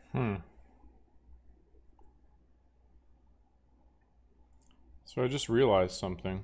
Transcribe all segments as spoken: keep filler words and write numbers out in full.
Hmm. So I just realized something.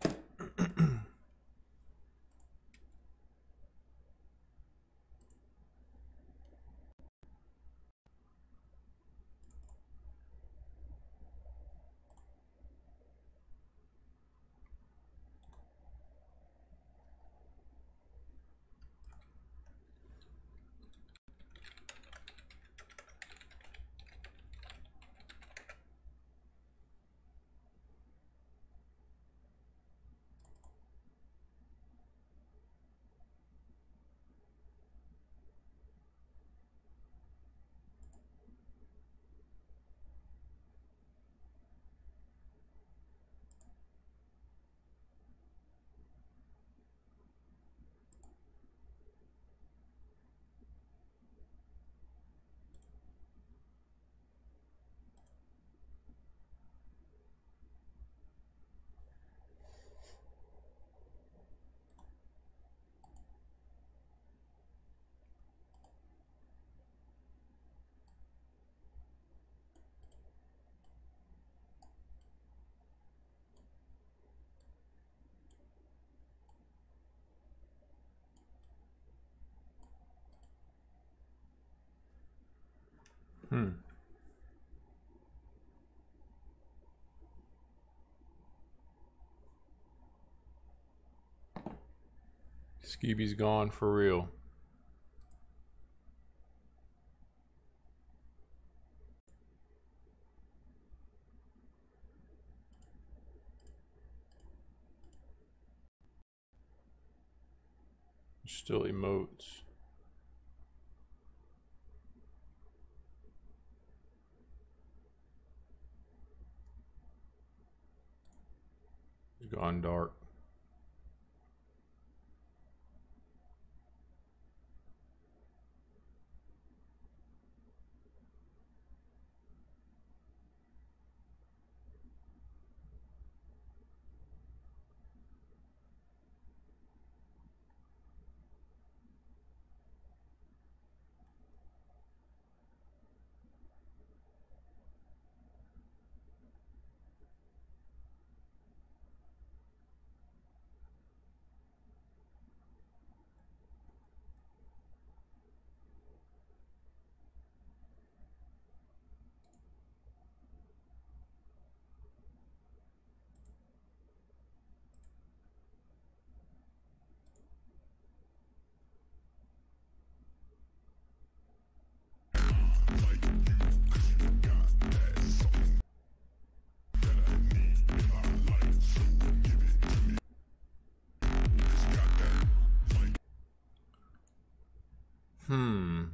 Hmm. Skeeby's gone for real. Still emotes. He's gone dark. Hmm.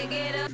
get up.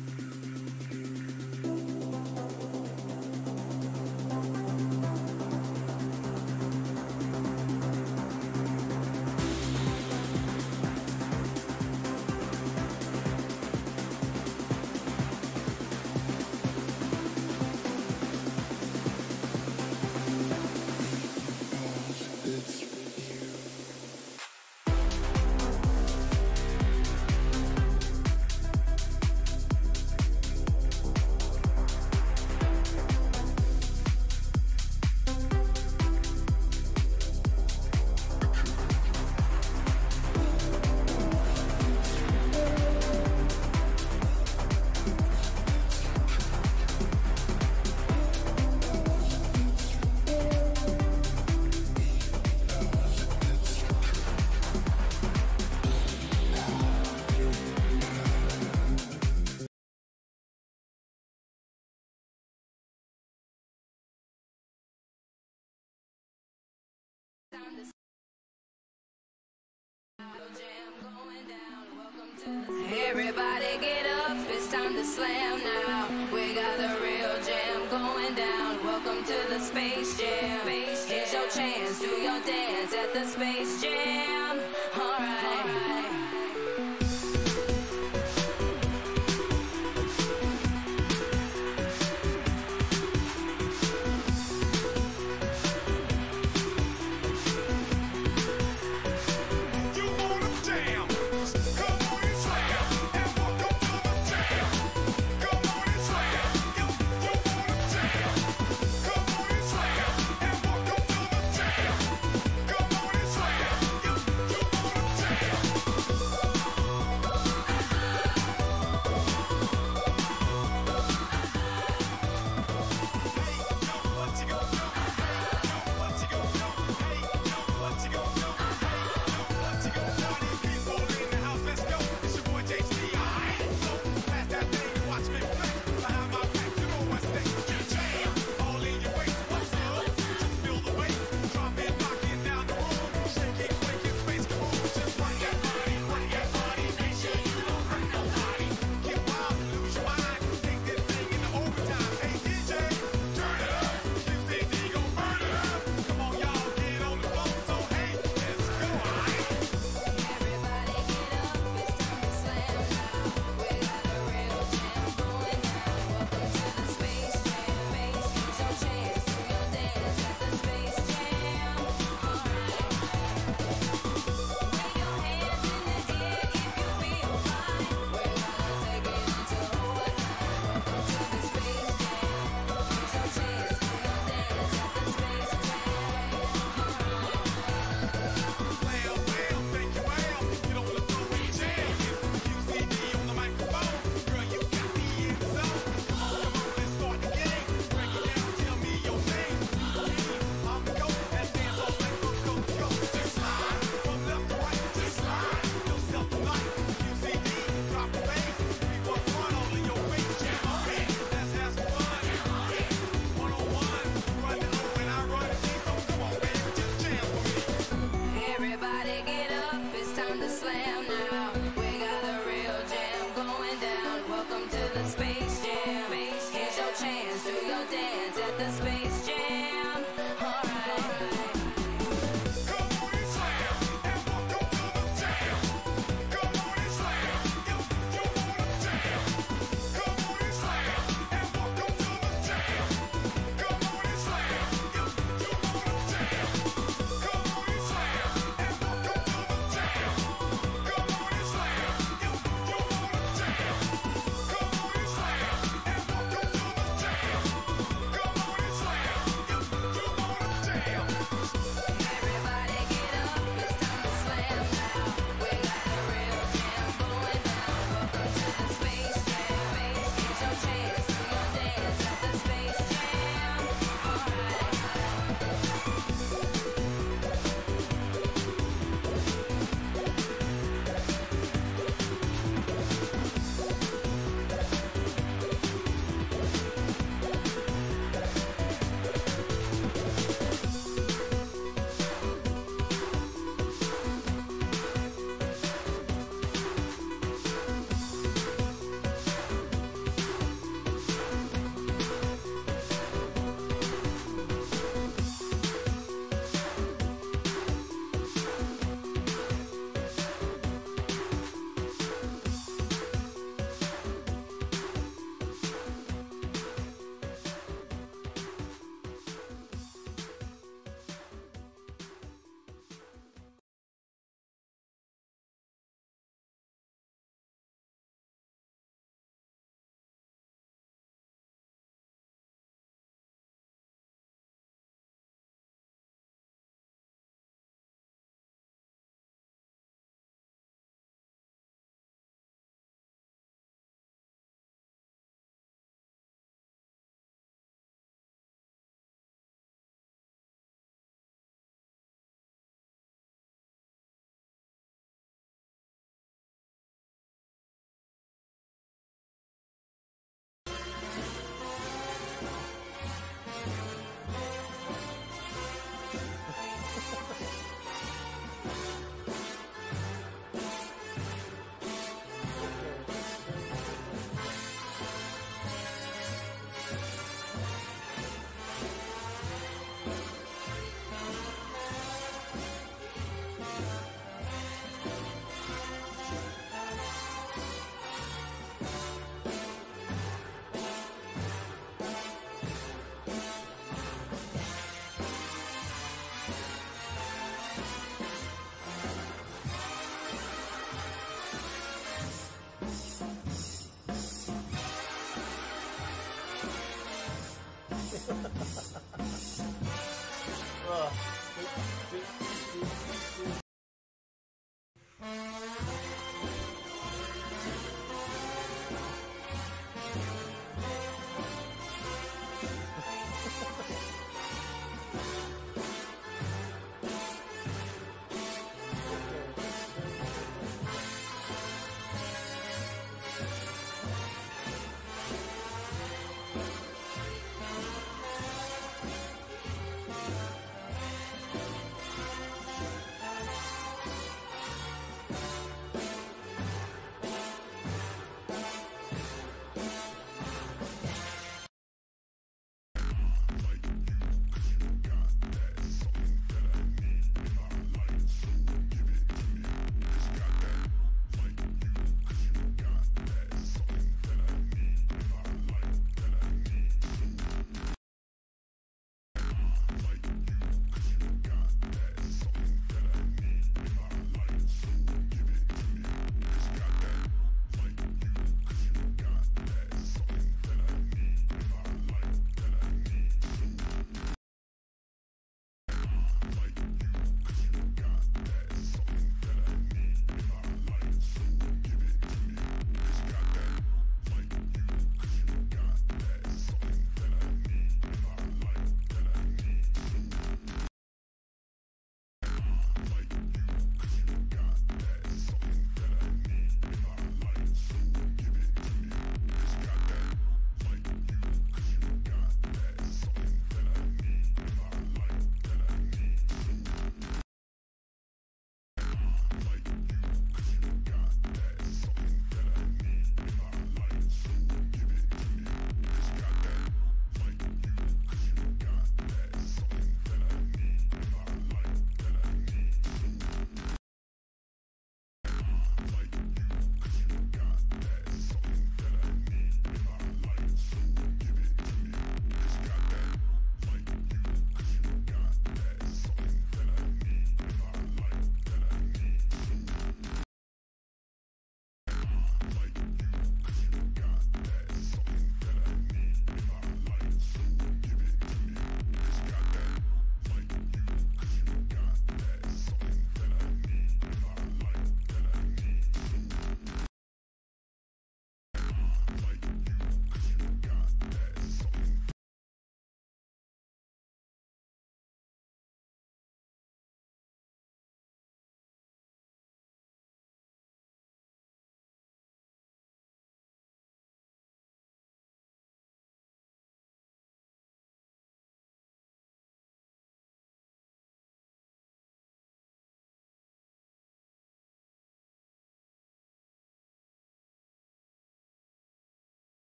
Everybody get up, it's time to slam now. We got a real jam going down. Welcome to the Space Jam. Here's your chance, do your dance at the Space Jam. Alright, alright.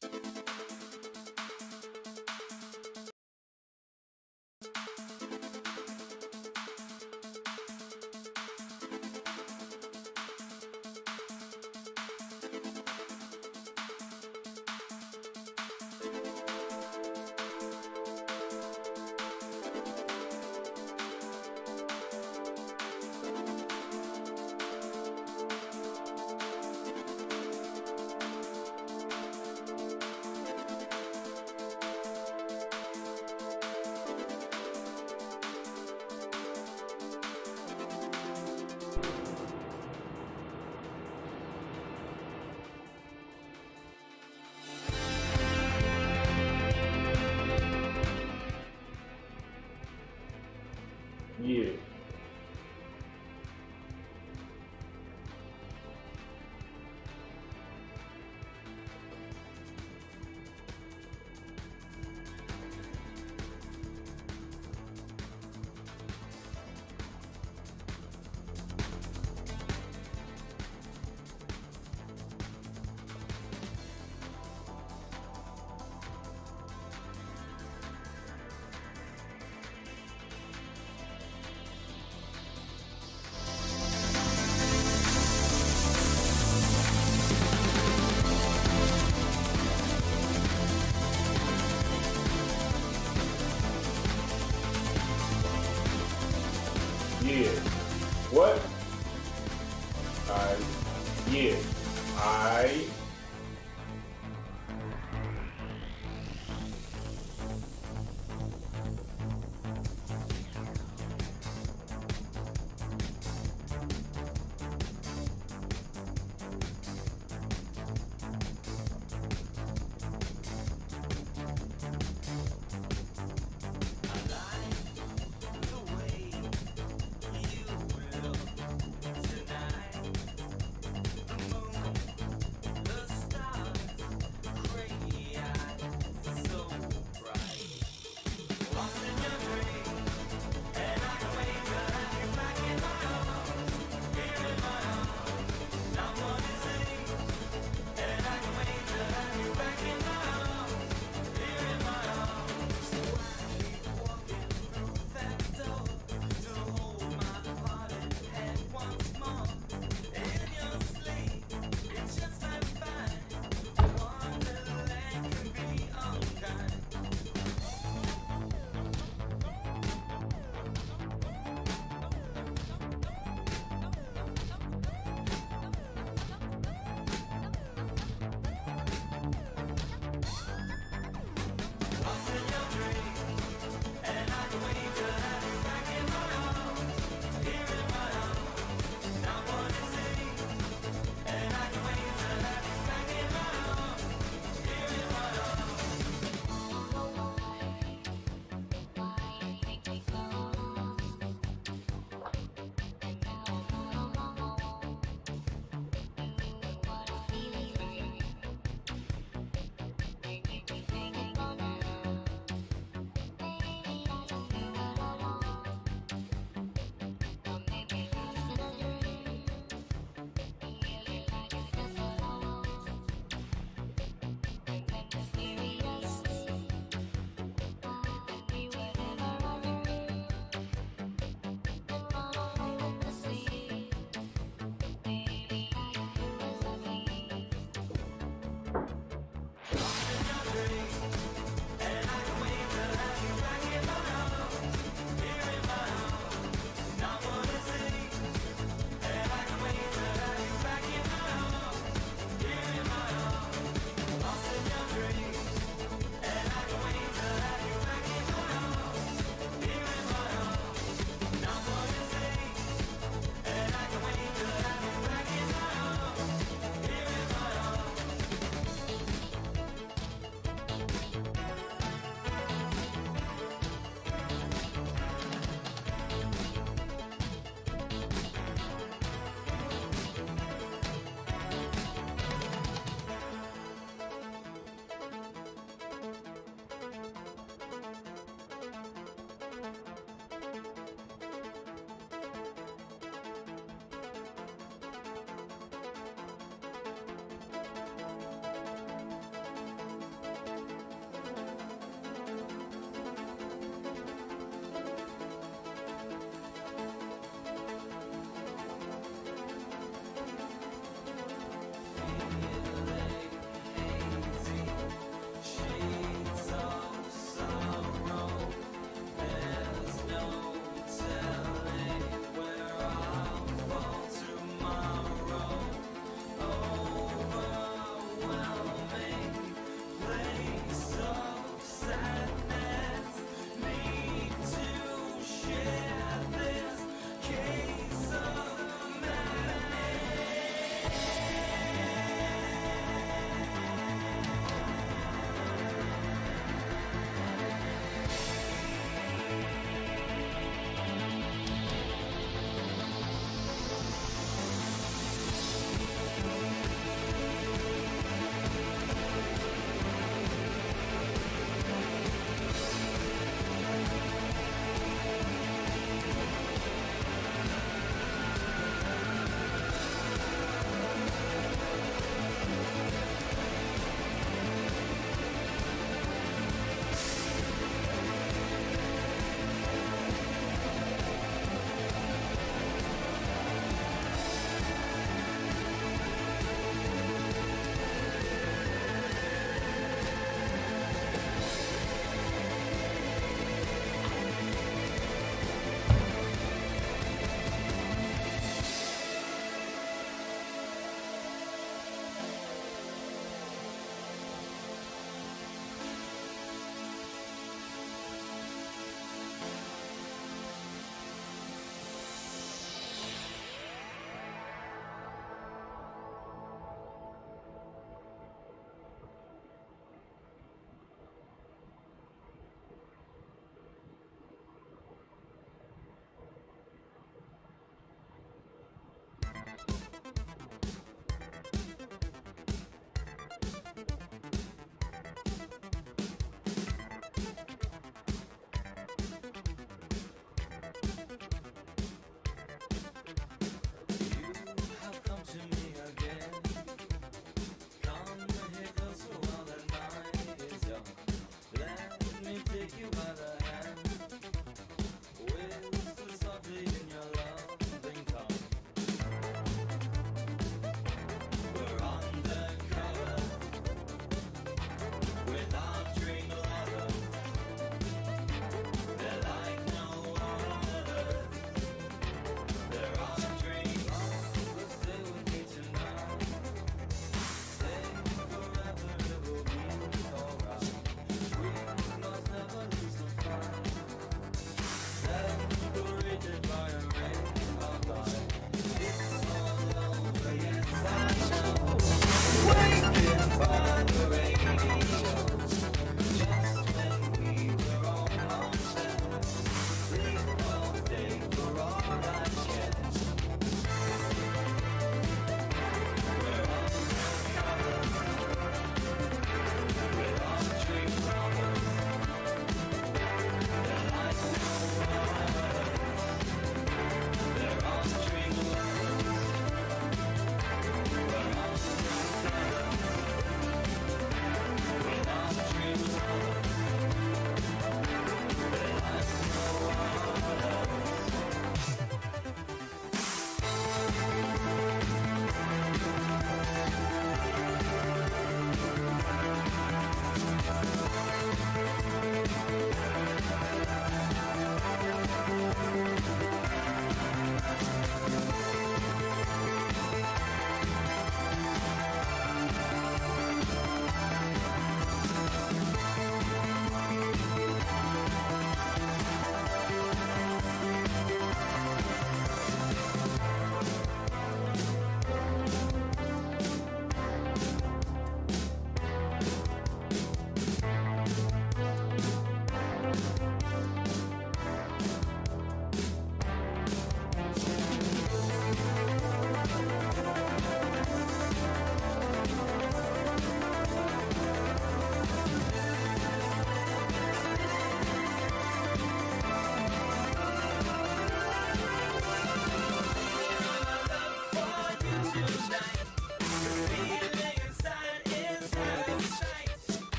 Yeah. Yeah. What? I. Yeah. I.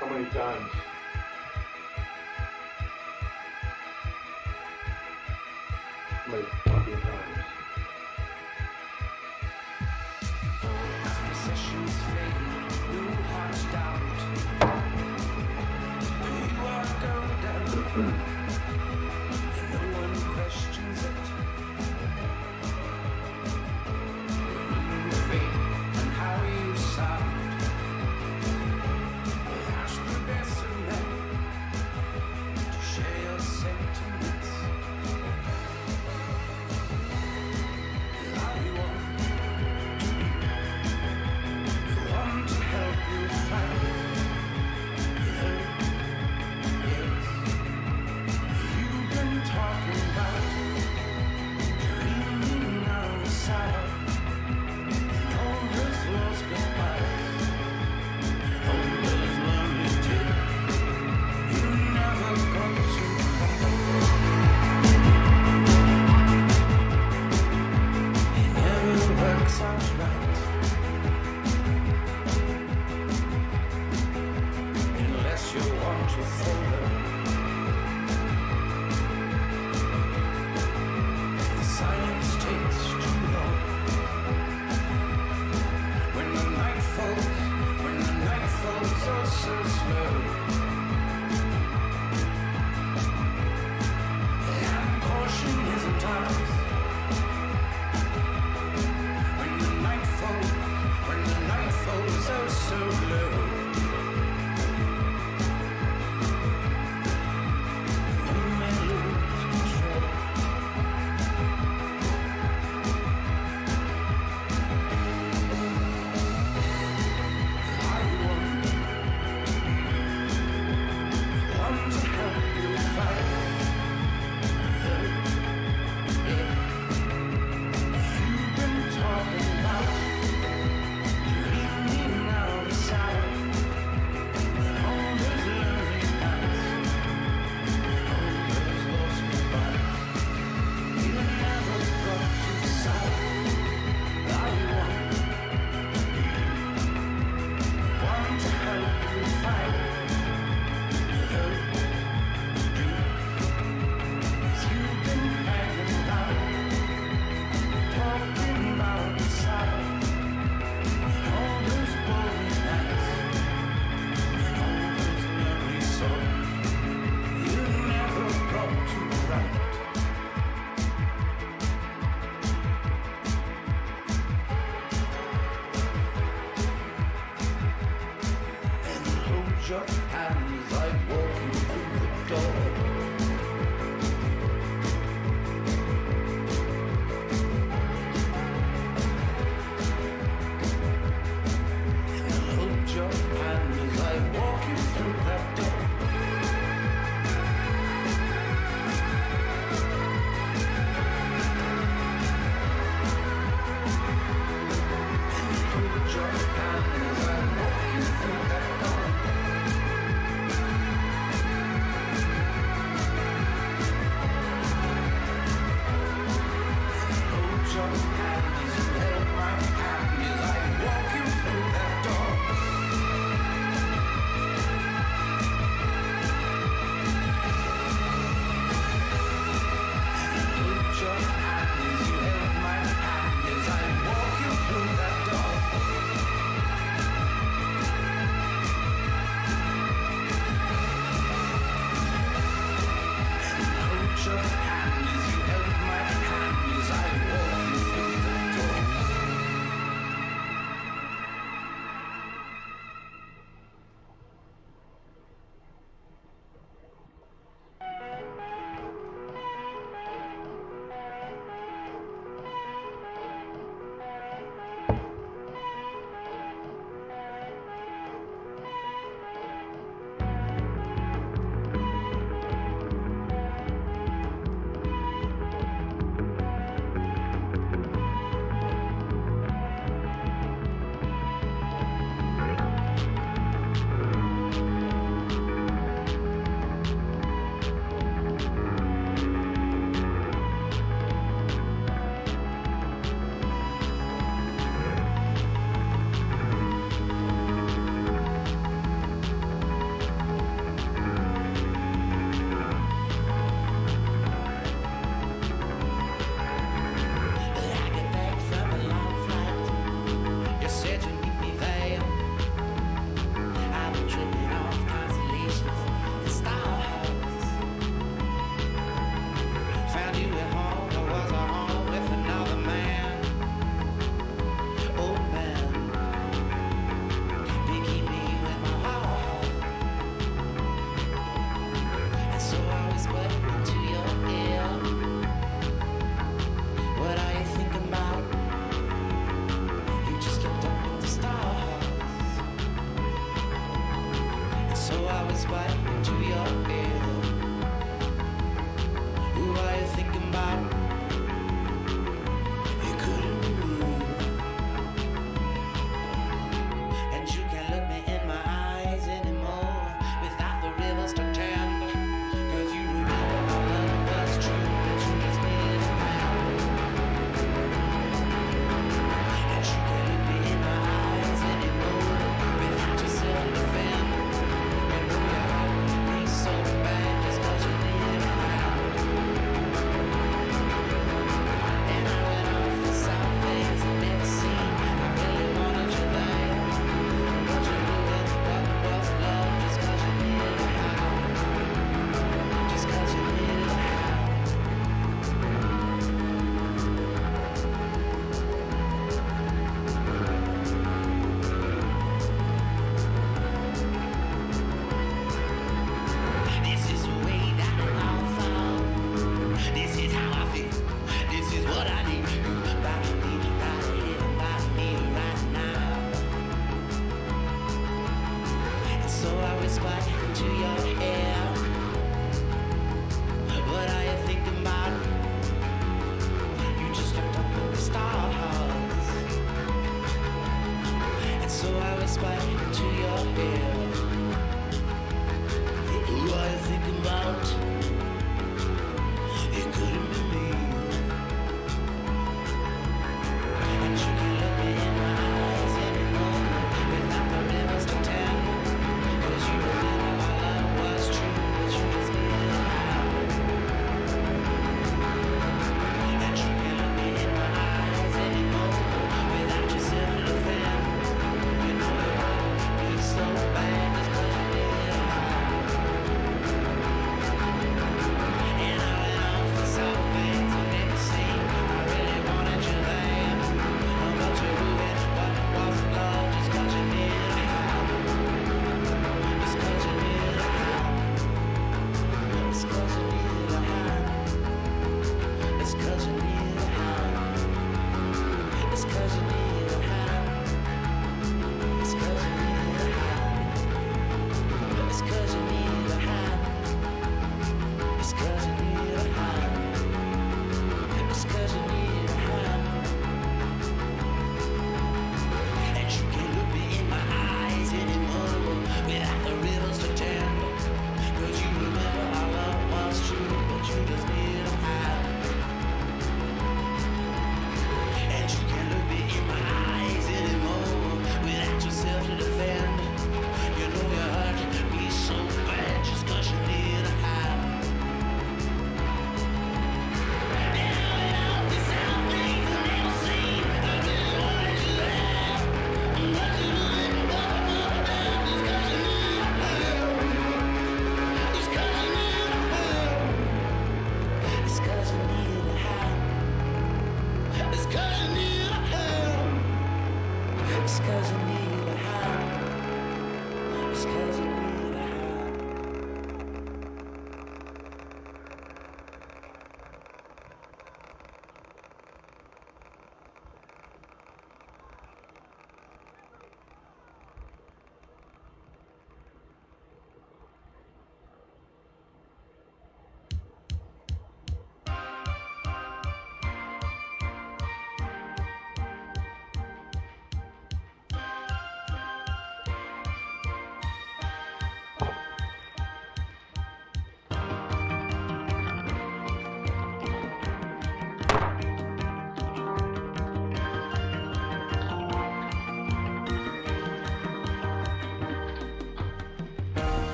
How many times? How many fucking times? Possessions fade, new hearts doubt. You are golden, and no one questions it. You fade and how you sound. Ask the best of men to share your sentiments. How you want. Want to help you find love, yes. You've been talking about dreaming outside, and all those lost goodbyes, and all those lonely days. You never got to cry. It never works out right. Unless you want to follow the silence takes too long. When the night falls, when the night falls oh so slow, and caution isn't ours. When the night falls, when the night falls oh so low. Your hands like walking through the door. And hold your hands like walking through that door. And hold your hands like walking through that door.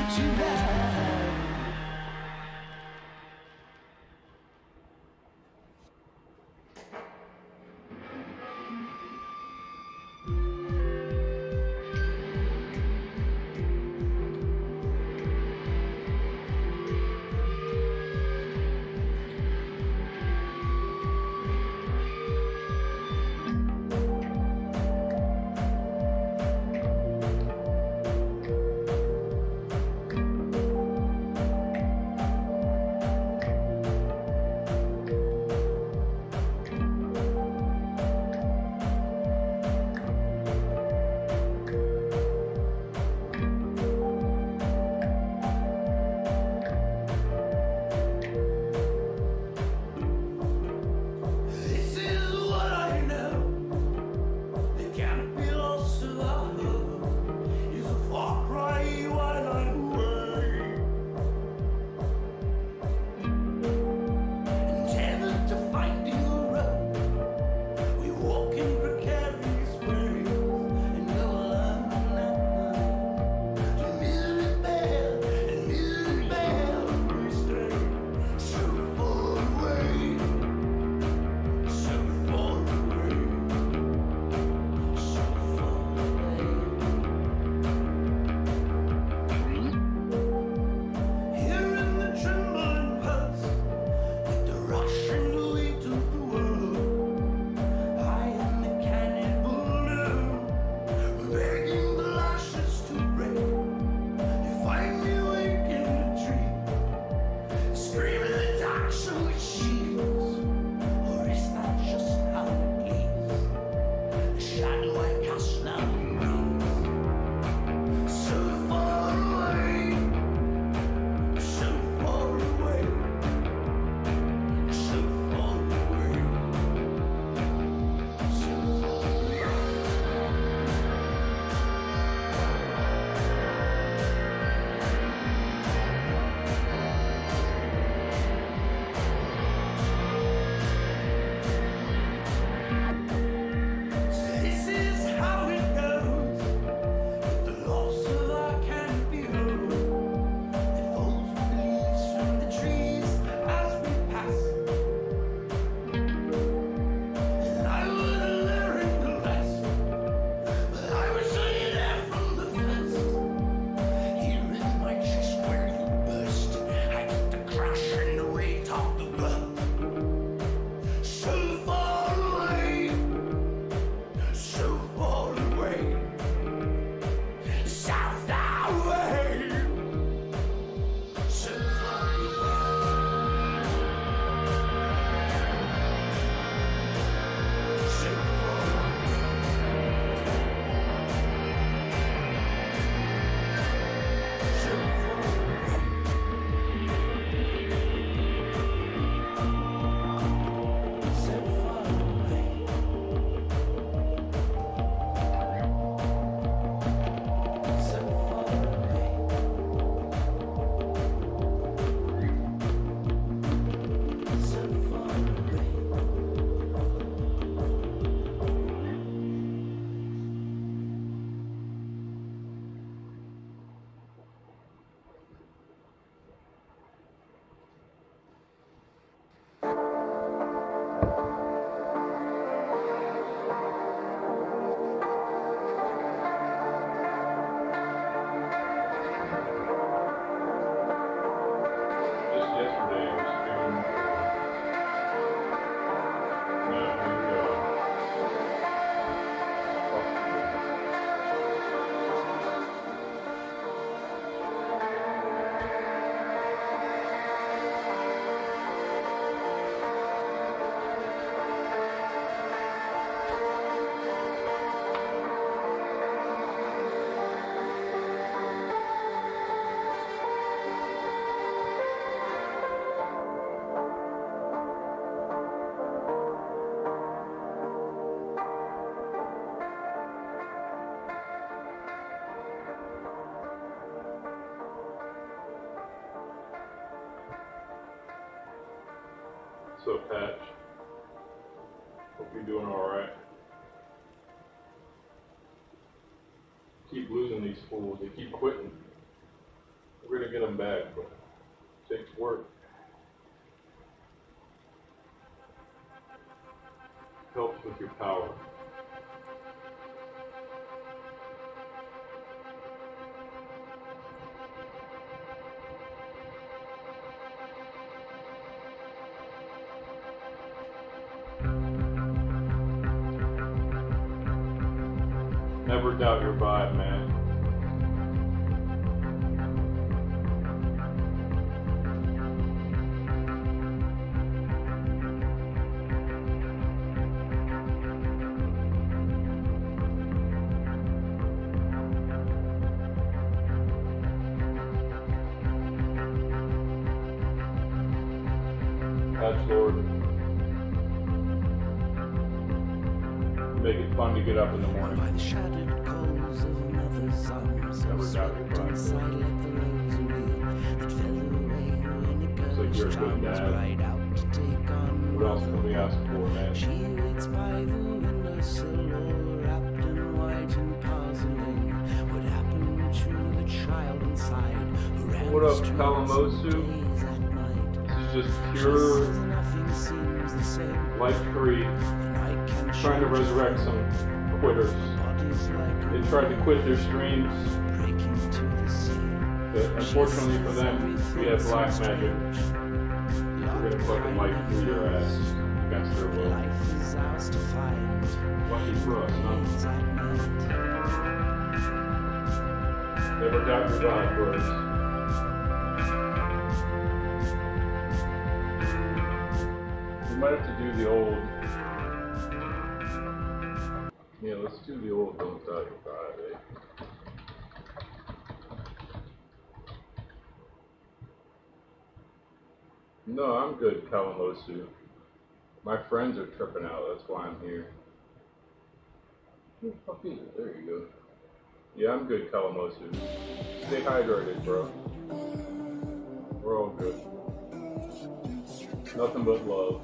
So Patch, hope you're doing alright. Keep losing these fools, they keep quitting. We're gonna get them back, but it takes work. Helps with your power. Never doubt your vibe, man. That's Lord. Make it fun to get up in the morning. By the shattered coals of another's arms, Never so doubt your swept vibe. inside like the rosary that fell away when a like you're a girl's good charms dad. cried out to take on What else can we ask for, man? She waits by the windowsill, all wrapped in white and porcelain. What happened to the child inside? Who ran What up, the streets Kalamazoo? days at night? This is just She pure says nothing seems the same, life free, and I can trying to change resurrect some quitters. bodies like They tried to quit their streams, breaking to the sea. but unfortunately for them, we have black magic. We're gonna fucking light through your ass against their will. Life is ours to find. Lucky for us, huh? Days at night. Never doubt your vibe, boys. We might have to do the old. Yeah, let's do the old don't doubt your vibe, eh? No, I'm good, Kalamazoo. My friends are tripping out, that's why I'm here. Who the fuck is it? There you go. Yeah, I'm good, Kalamazoo. Stay hydrated, bro. We're all good. Nothing but love.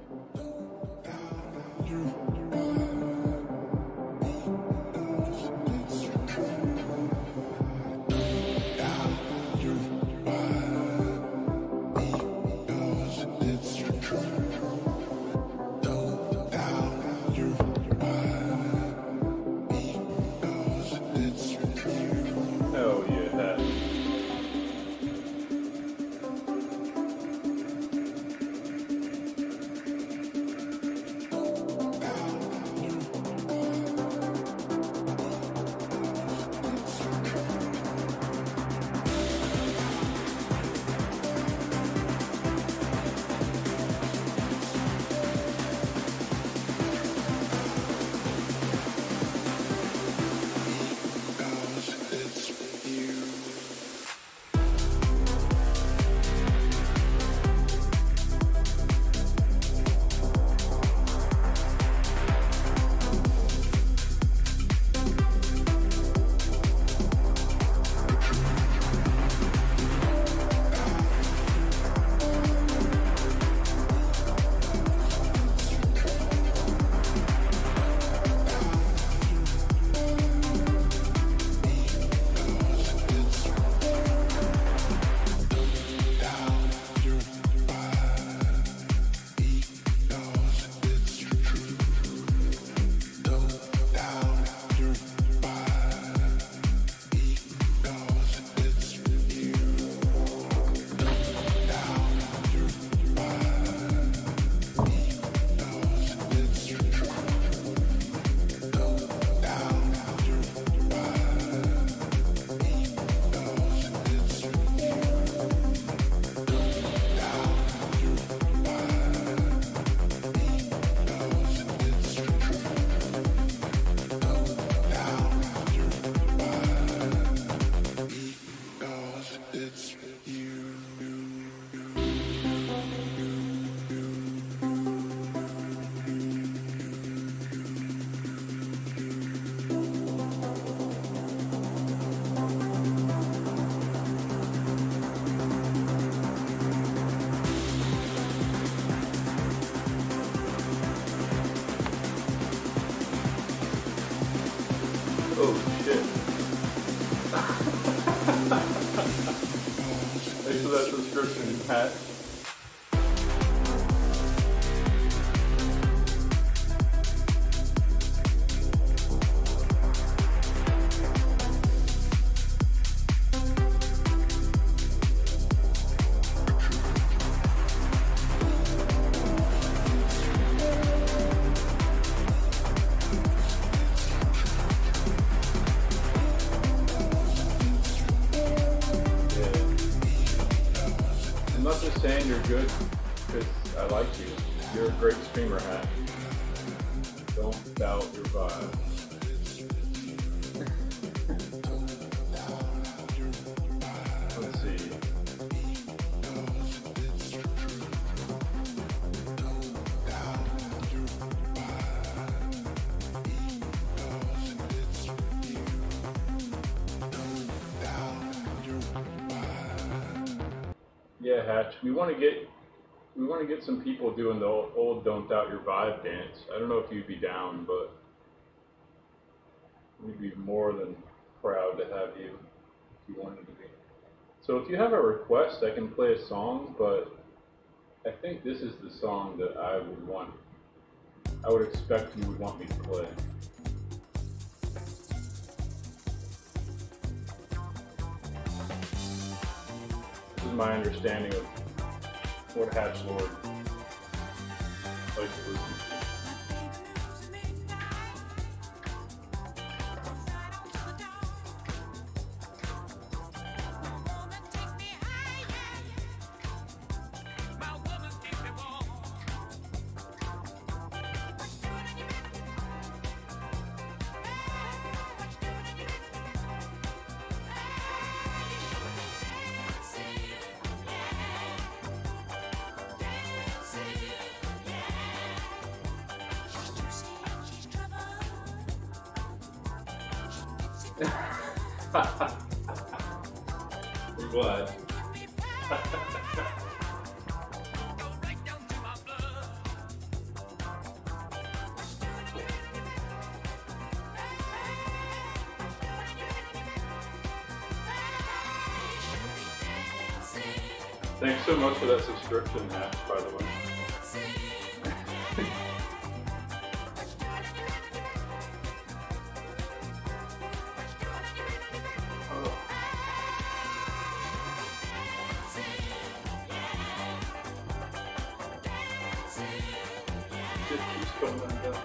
Hell yeah, that. Oh shit. Hat. I'm not just saying you're good because I like you. You're a great streamer, Hat. Don't doubt your vibe. Let's see. Yeah, Hatch. We want to get we want to get some people doing the old, old "Don't Doubt Your Vibe" dance. I don't know if you'd be down, but we'd be more than proud to have you if you wanted to be. So if you have a request, I can play a song, but I think this is the song that I would want. I would expect you would want me to play. This is my understanding of what Hatch Lord likes to listen to. I'm glad. Thanks so much for that subscription, Hatch, by the way. Just keeps coming down.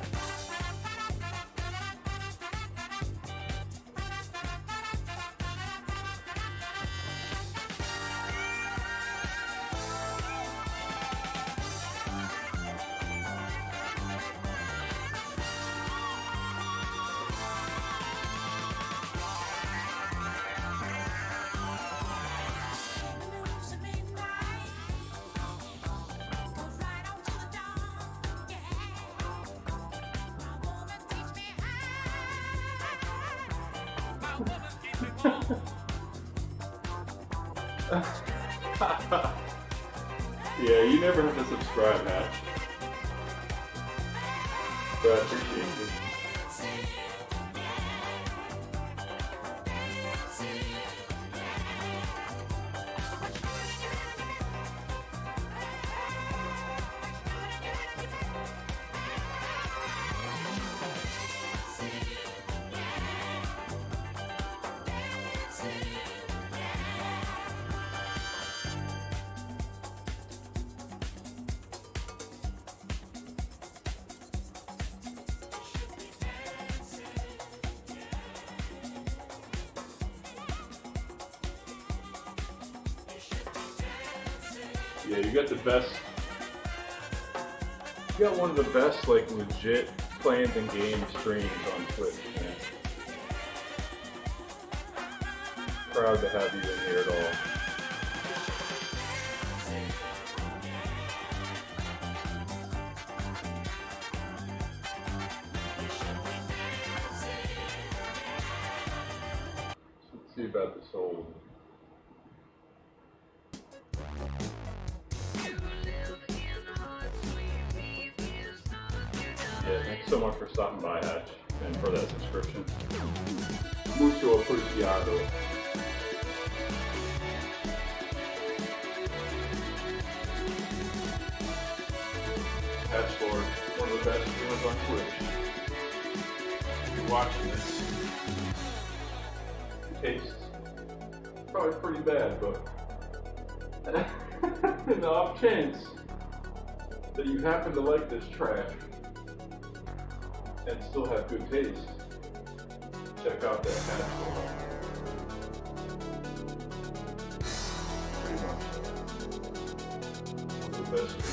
Yeah, you never have to subscribe, Hatch. But I appreciate it. Yeah, you got the best, you got one of the best, like, legit plans and game streams on Twitch, man. Proud to have you in here at all. Let's see about this whole. Yeah, thanks so much for stopping by, Hatch, and for that subscription. Mucho apreciado. best streamers on Twitch. If you're watching this, it tastes probably pretty bad, but in the off chance that you happen to like this trash and still have good taste, check out that Hasbro. Pretty much one of the best streamers.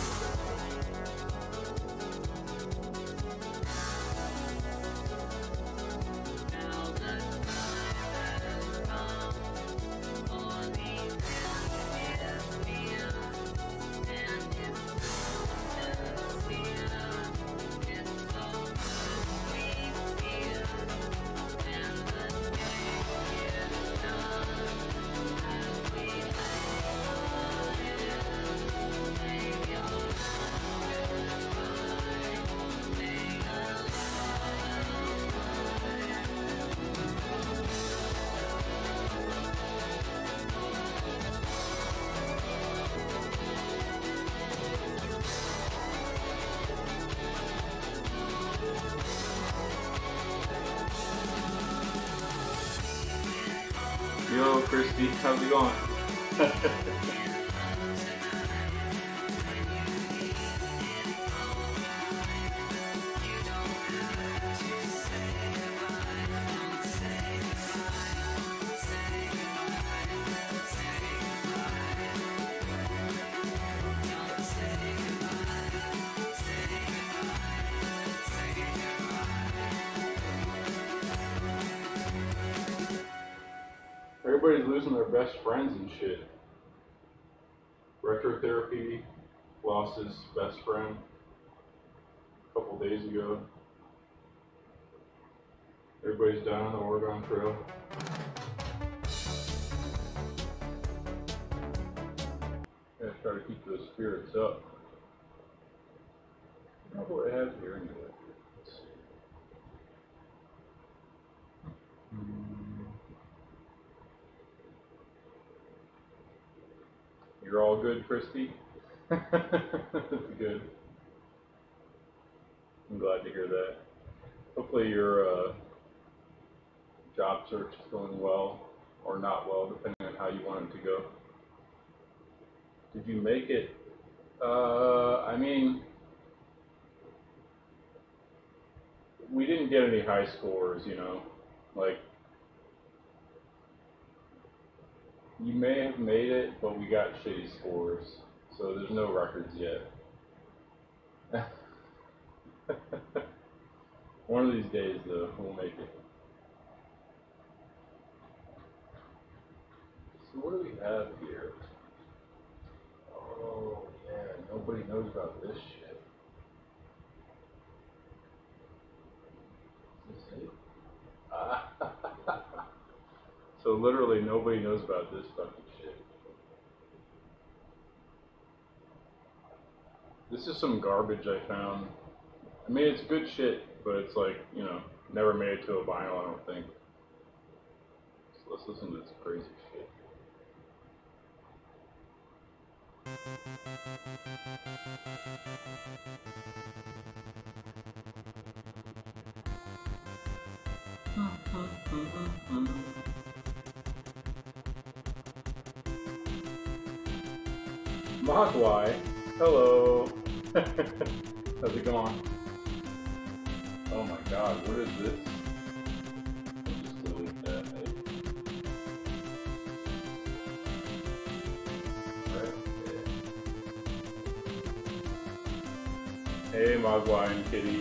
Yo, Christy, how's it going? Everybody's losing their best friends and shit. Retrotherapy lost his best friend a couple days ago. Everybody's down on the Oregon Trail. Gotta try to keep those spirits up. I don't know what I have here anyway. Let's see. You're all good, Christy? That's good. I'm glad to hear that. Hopefully your uh, job search is going well, or not well, depending on how you want it to go. Did you make it? Uh, I mean, we didn't get any high scores, you know, like, you may have made it, but we got shitty scores, so there's no records yet. One of these days, though, we'll make it. So what do we have here? Oh, yeah, nobody knows about this shit. Is this it? Ah. So literally nobody knows about this fucking shit. This is some garbage I found. I mean, it's good shit, but it's like, you know, never made it to a vinyl, I don't think. So let's listen to this crazy shit. Mogwai, hello. How's it going? Oh my god, what is this? I'll just delete that. Right there. Hey, Mogwai and Kitty.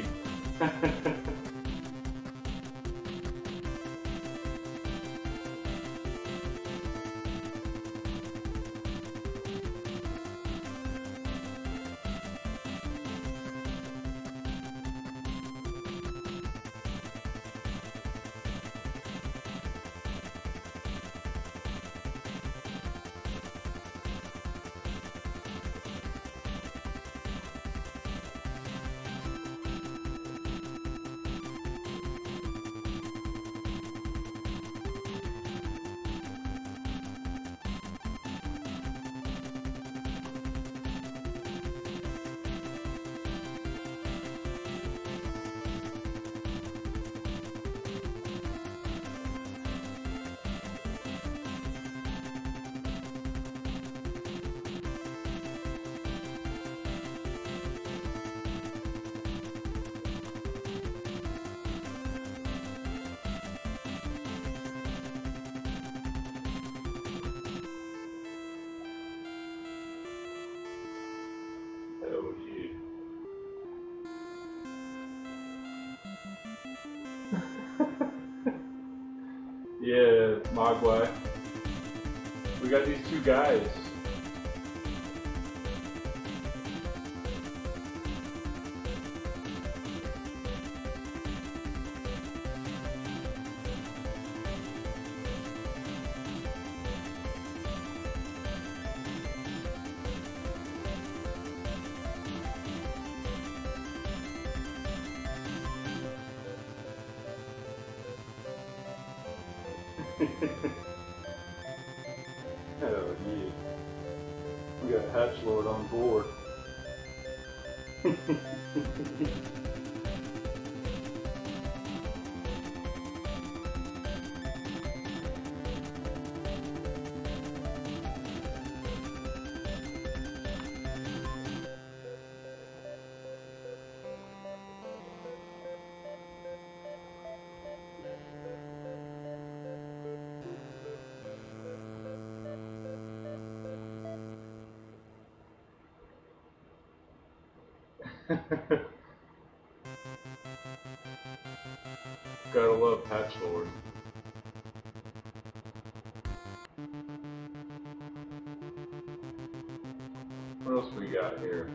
Mogwai. We got these two guys. Hell yeah. We got Hatch Lord on board. Gotta love Hatch Lord. What else we got here?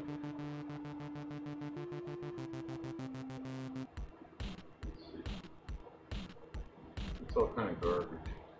Let's see. It's all kind of garbage.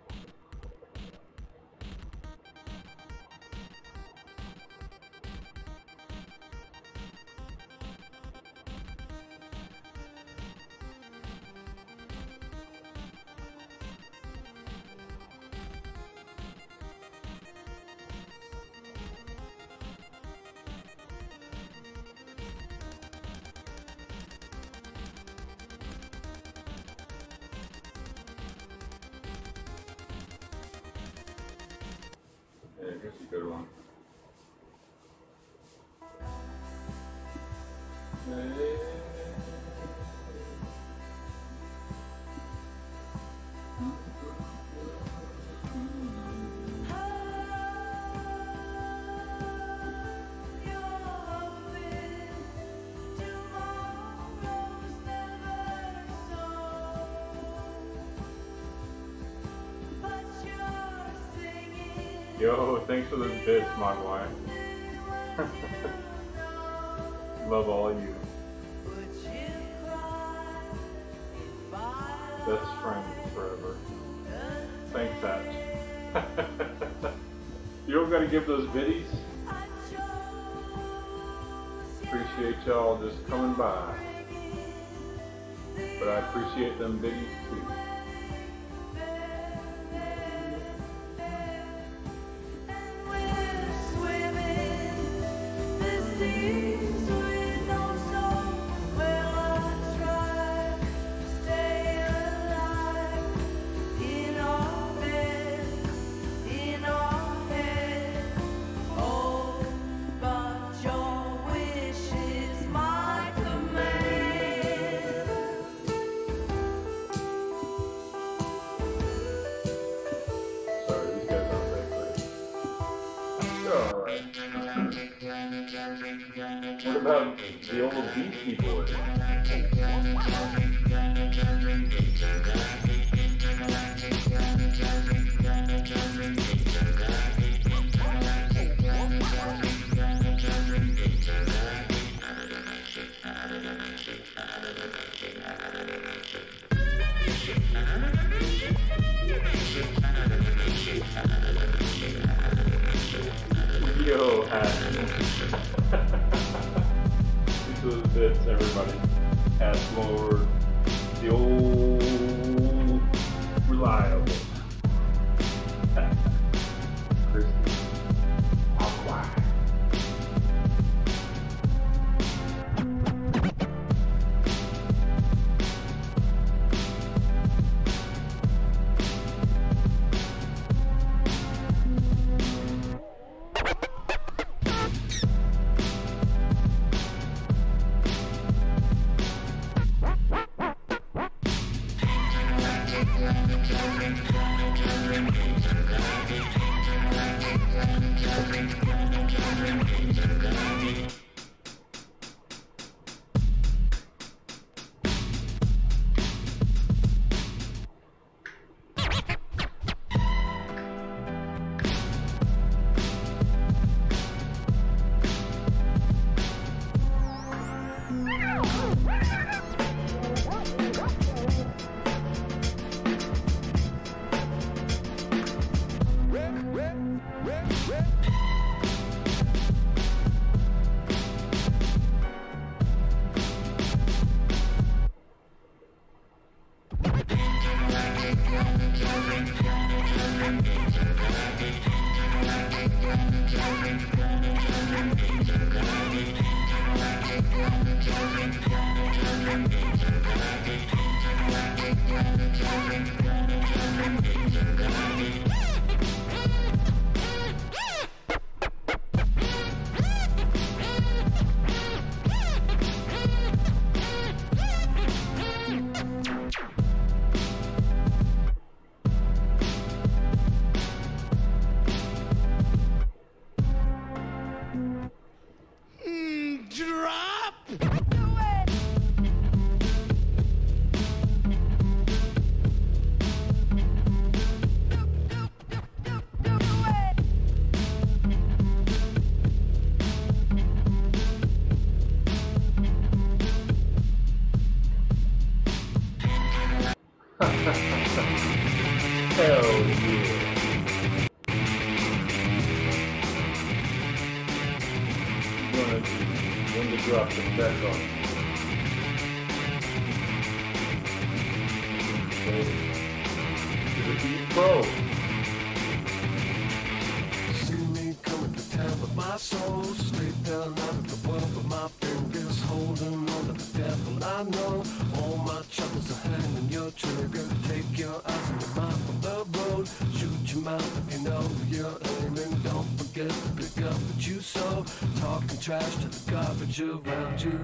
Yeah, here's a good one. Yo, thanks for those bits, Mogwai. Love all you. Best friend forever. Thanks, Hatch. You don't gotta give those biddies. Appreciate y'all just coming by. But I appreciate them biddies too. What about the old Beastie Boys? Yo, Hatch. These are the bits, everybody. Hatch Lord, the old reliable. Christy. Wow. Hell yeah. You wanna when to drop the back on. To the beat pro. See me coming to town with my soul, straight down out of the world with my fingers holding on to the devil. I know all my troubles are hanging your trigger. Take your eyes and your mind from the road. Shoot your mouth if you know you're aiming. Don't forget to pick up what you sow. Talking trash to the garbage around you.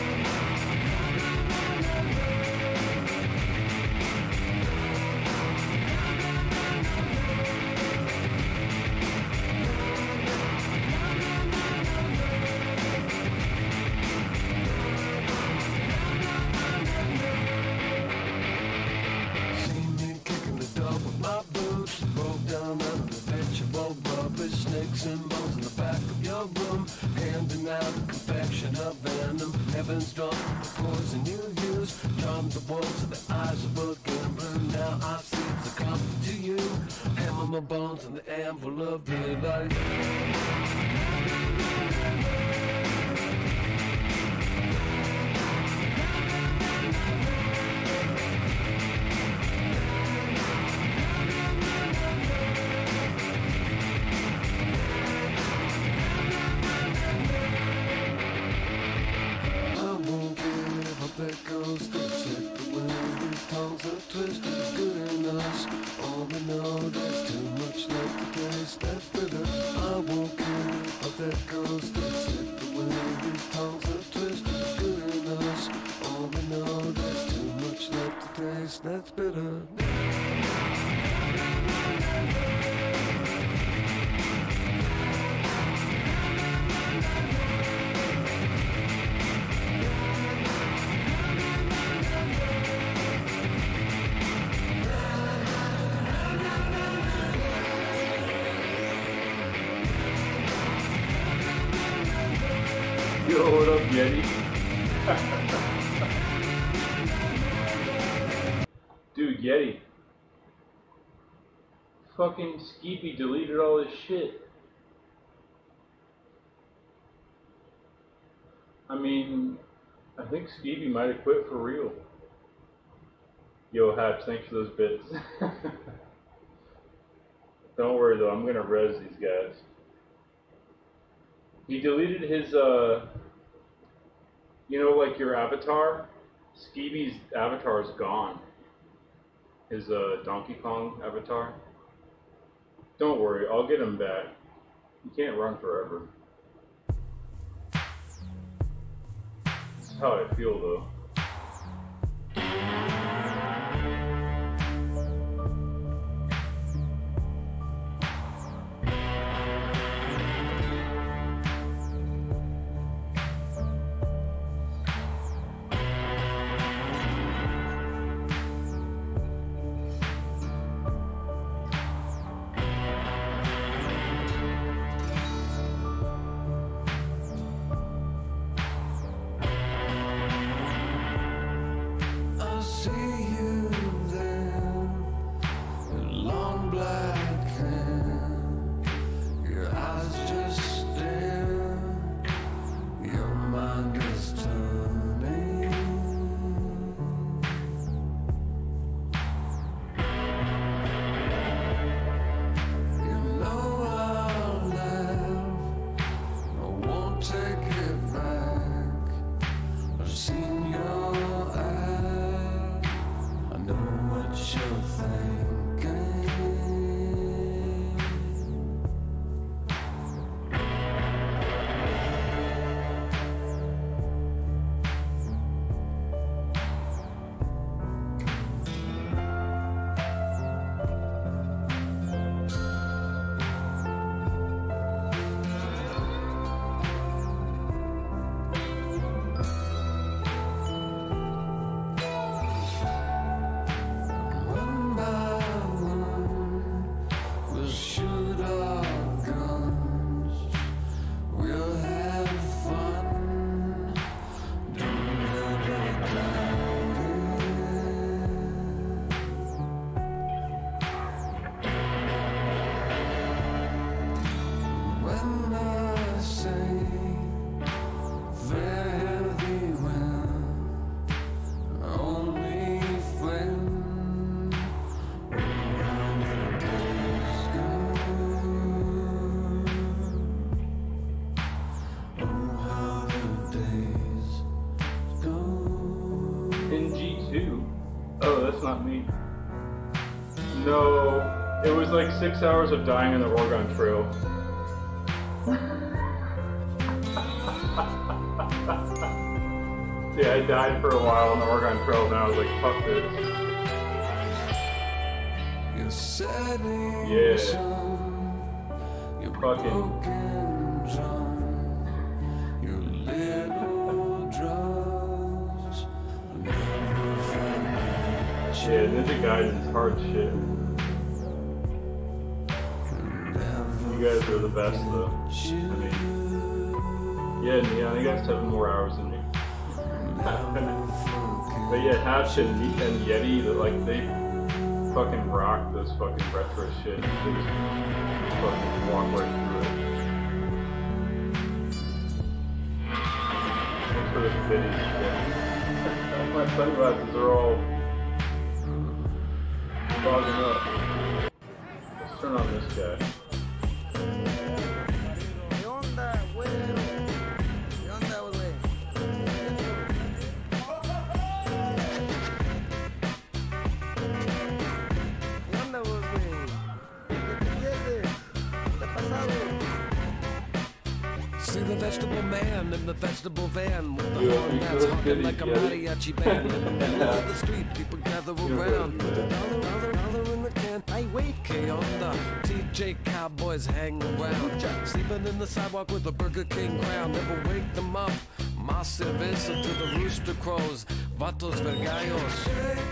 Snakes and bones in the back of your room, handing out a confection of venom. Heaven's drunk with the poison you use, charm the wolves with the eyes of a gambler. Now I see the comfort to you, hammer my bones in the anvil of real life. That goes to check the wind. These tongues are twisted, good in us. All we know, there's too much left to taste. That's bitter. I won't care. But that goes to check the wind. These tongues are twisted, good in us. All we know, there's too much left to taste. That's bitter. Yo, what up, Yeti? Dude, Yeti. Fucking Skeepy deleted all his shit. I mean, I think Skeepy might have quit for real. Yo, Haps, thanks for those bits. Don't worry though, I'm gonna res these guys. He deleted his, uh, you know, like your avatar? Skeeby's avatar is gone. His, uh, Donkey Kong avatar. Don't worry, I'll get him back. You can't run forever. That's how I feel, though. I not me. No, it was like six hours of dying on the Oregon Trail. Yeah, I died for a while on the Oregon Trail, and I was like, fuck this. You're setting Yeah. sun, you're Fucking. broken drum, your little drugs never find Yeah, Ninja Gaiden's hard shit. You guys are the best, though. I mean, yeah, Neon, you guys have more hours than me. But yeah, Hatch and, and Yeti, like, they fucking rock this fucking retro shit. They just fucking walk right through it. Thanks for this video shit. My sunglasses are all fogging up. Let's turn on this guy. ¿Qué onda, güero? ¿Qué onda, güey? ¿Qué onda, güey? ¿Qué te quieres? ¿Qué te ha pasado? See the vegetable man in the vegetable van with the Yeah, horn that's because honking Billy like a Yeti. mariachi band. In the middle of the street, people gather around. Put a good, dollar, dollar, dollar in the can. Hey, wait, K on the T J Cowboys hang around. Sleeping in the sidewalk with a Burger King crown. Never wake them up. Más cerveza to the rooster crows. Vatos vergallos.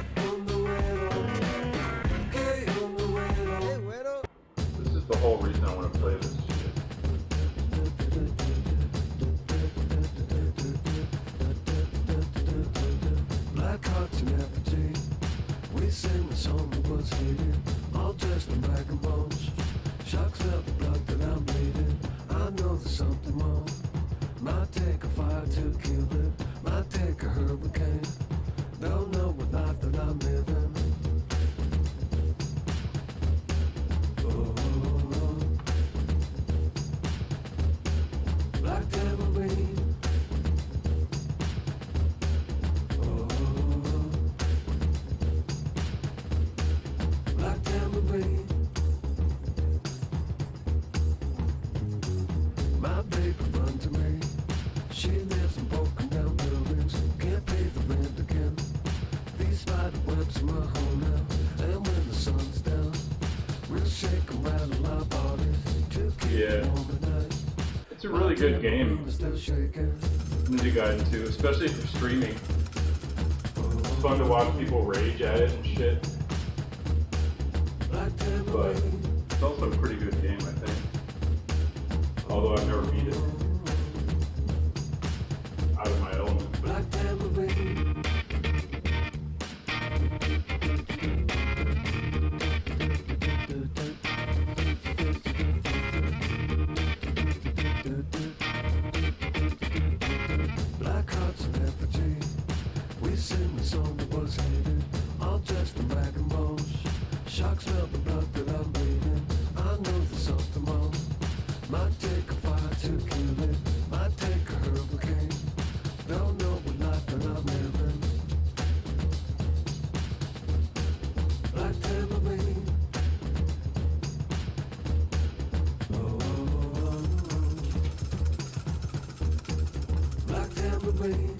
Hey, güero. This is the whole reason I want to play this shit. Black hearts in effigy. We sing the song that was hated. All dressed in black and bones. Sharks smell the blood that I'm bleeding. I know there's something wrong. Might take a fire to kill it. Might take a hurricane. Don't know what life that I'm living. Oh, black tambourine. Black tambourine. My baby run to me. She lives in broken down buildings. Can't pay the rent again. These spider webs are my home now. And when the sun's down, we'll shake and rattle our bodies to keep Yeah. it warm at night. It's a really good game, My still shaking. Ninja Gaiden two, especially for streaming. It's fun to watch people rage at it and shit, Black but tambourine. it's also a pretty good game, I think. Although I've never beat it. Out of my element, but Black tambourine. Black hearts in effigy. We sing the song that was hated. All dressed in black and bones. Sharks smell the blood that I'm bleeding. I know there's something wrong. Might take a fire to kill it. Might take a hurricane. Don't know what life that I'm living. Black tambourine. Oh, black tambourine.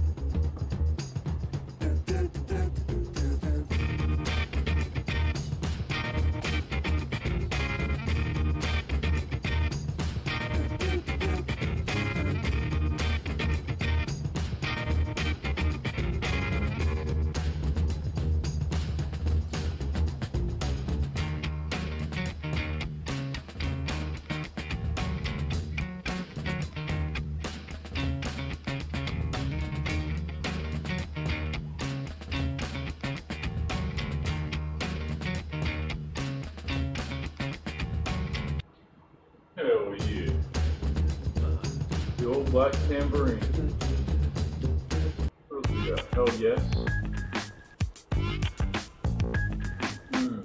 hell yeah. The old black tambourine. What else we got? Hell yes. Hmm.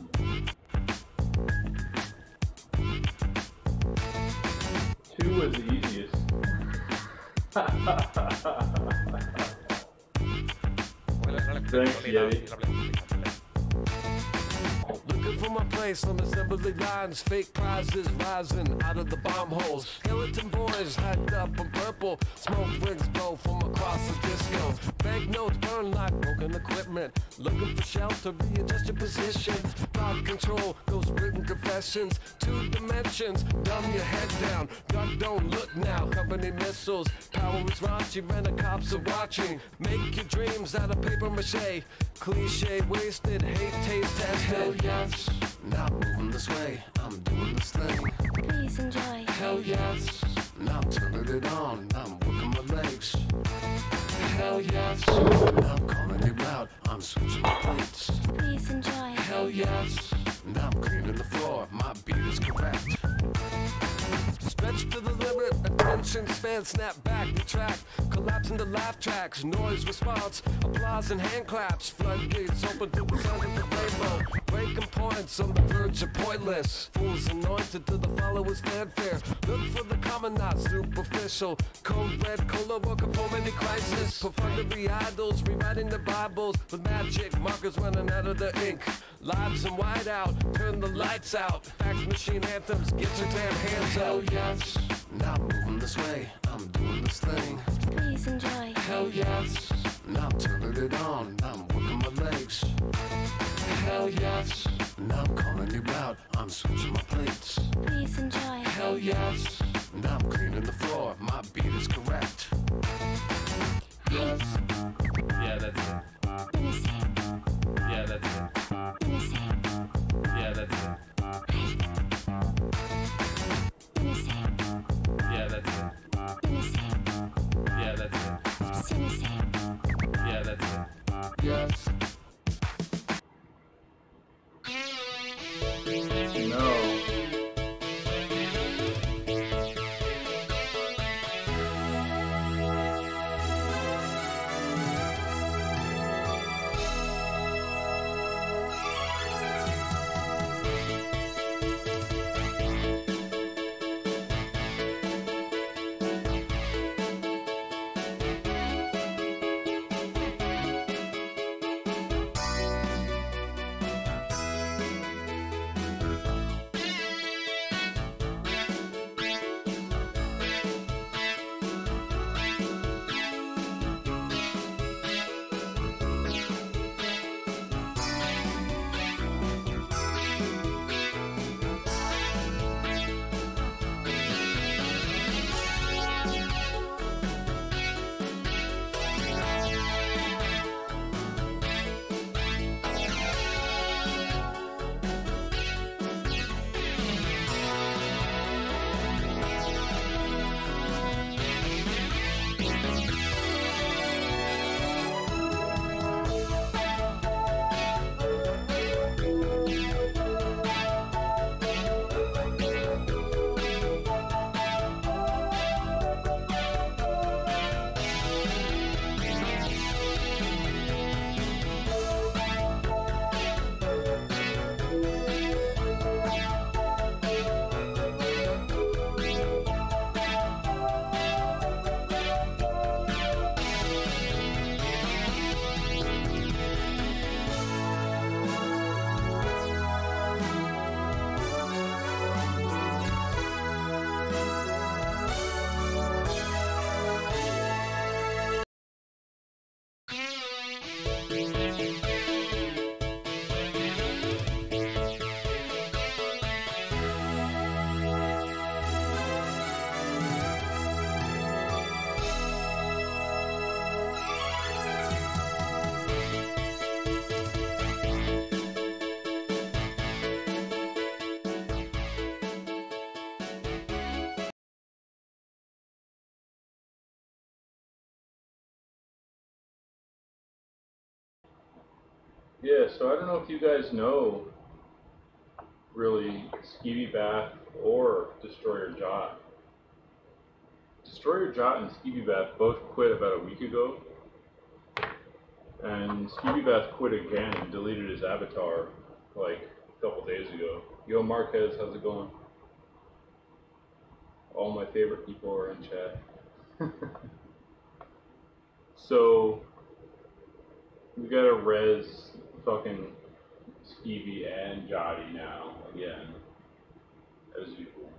Two was the easiest. Thanks, Yeti. to my place on assembly lines. Fake prizes rising out of the bomb holes. Skeleton boys hacked up in purple. Smoke rings blow from across the disco. Banknotes burn like broken equipment. Looking for shelter, readjust your position. Thought control, those written confessions. Two dimensions, dumb your head down. Duck, don't look now. Company missiles, power is raunchy. When the cops are watching. Make your dreams out of paper mache. Cliche wasted, hate taste tested. Hell yes, not moving this way. I'm doing this thing. Please enjoy. Hell yes, now I'm turning it on. I'm working my legs. Hell yes, now I'm calling it out. I'm switching my plates. Please enjoy. Hell yes, now I'm cleaning the floor. My beat is correct. Stretch to the limit, attention span, snap back, retract, collapse into laugh tracks, noise response, applause and hand claps, floodgates open to the sound of the rainbow, breaking points on the verge of pointless, fools anointed to the followers' fanfare, look for the common, not superficial, cold red cola working for many crises, perfunctory idols rewriting the Bibles with magic markers running out of the ink, lives in whiteout, turn the lights out, fax machine anthems, get your damn hands up. Hell yes, now I'm moving this way, I'm doing this thing. Please enjoy. Hell yes, now I'm turning it on, I'm working my legs. Hell yes, now I'm calling you out, I'm switching my plates. Please enjoy. Hell yes, now I'm cleaning the floor, my beat is correct. Yes. Yeah, that's it. Let me see. Yeah, that's it. Let me see. Yeah, that's it. Let me see. Yeah, that's it. Let me see. Yeah, that's it. Just let me see. Yeah, that's it. Yes. No. Yeah, so I don't know if you guys know, really, Skeevy Bath or Destroyer Jot. Destroyer Jot and Skeevy Bath both quit about a week ago. And Skeevy Bath quit again and deleted his avatar like a couple days ago. Yo Marquez, how's it going? All my favorite people are in chat. So we gotta res fucking Skeevy and Jotty now, again, as usual.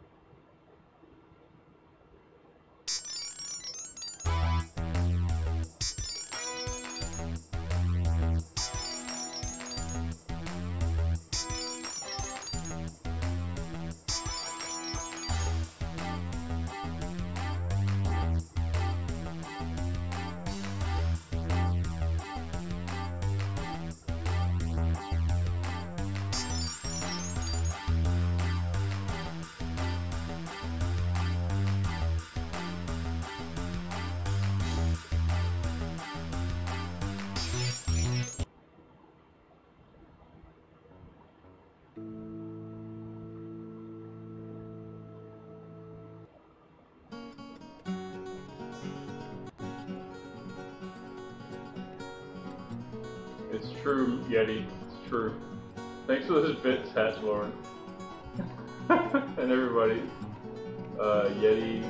It's true, Yeti. It's true. Thanks for those bits, Hatch Lauren. And everybody. Uh, Yeti.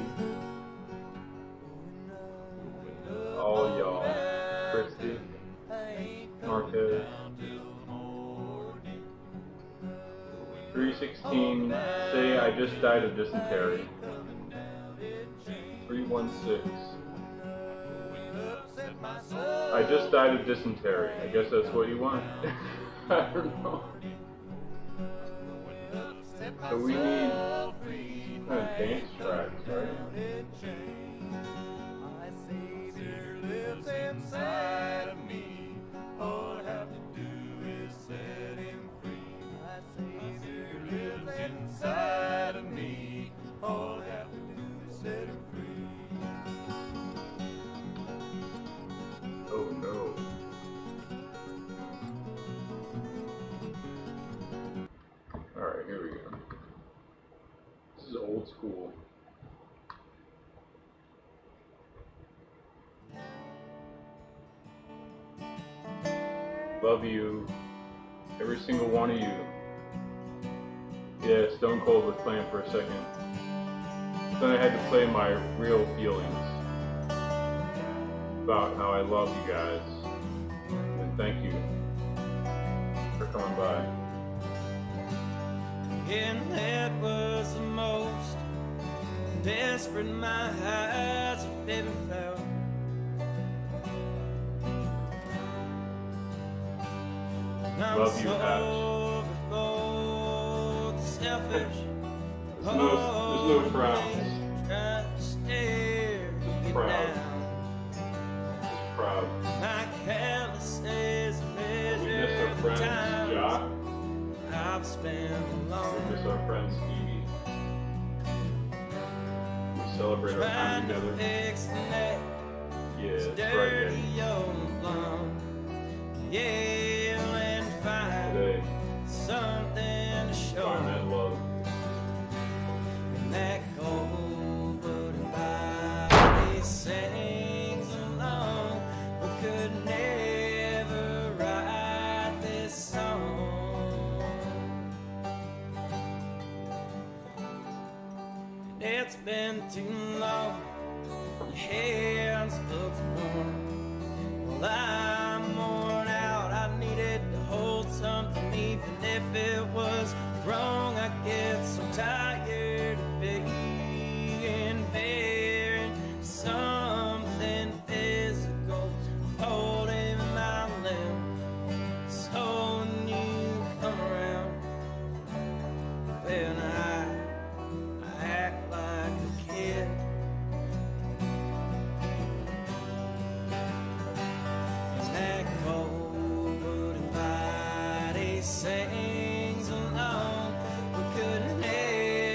All y'all. Christy. Marquez. three sixteen. Say I just died of dysentery. three one six. I just died of dysentery. I guess that's what you want. I don't know. So we need some kind of dance tracks, right? My Savior lives inside of me. All I have to do is set him free. My Savior lives inside of me. All I have to do is set him free. Oh no. Alright, here we go. This is old school. Love you, every single one of you. Yeah, Stone Cold was playing for a second. Then I had to play my real feelings about how I love you guys. And thank you for coming by. And that was the most desperate my eyes have ever felt. I'm Love you, so Hatch. before the selfish. There's no, there's no frowns. Try to stare you Proud. down. Just proud. My callous is a We miss measure our of friend time Jock. I've spent We alone. miss our friend Stevie. We celebrate our time Trying to together. fix the neck. Yeah, that's right, Dirty Eddie. old blonde, yell and find Today, something to show. find that love. And that cold blooded body sings along, but could never write this song. And it's been too long. Your hands look warm. Well, I'm worn out. I needed to hold something, even if it was wrong. I get so tired of being bearing something physical, holding my limb. So when you come around, when I, I act like a kid. That cold wooden body sings along, but could never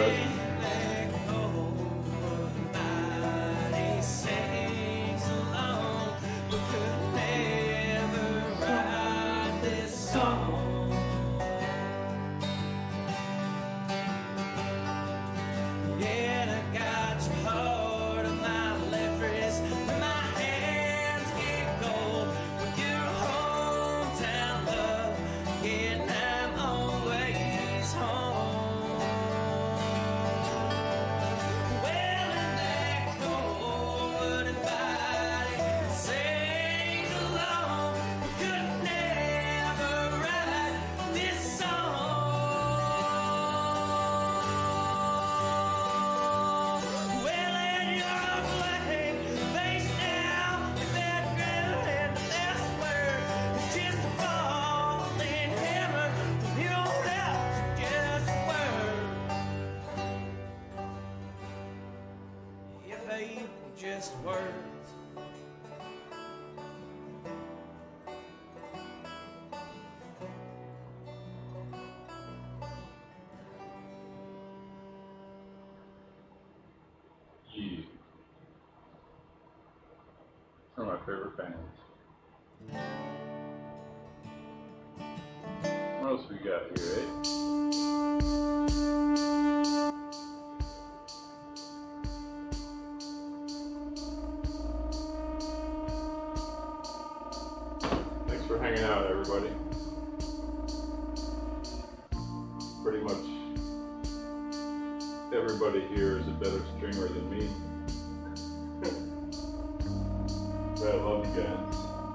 present. Just words. Yeah. One of my favorite bands. What else we got here, eh? Thanks for hanging out, everybody. Pretty much everybody here is a better streamer than me. But I love you guys.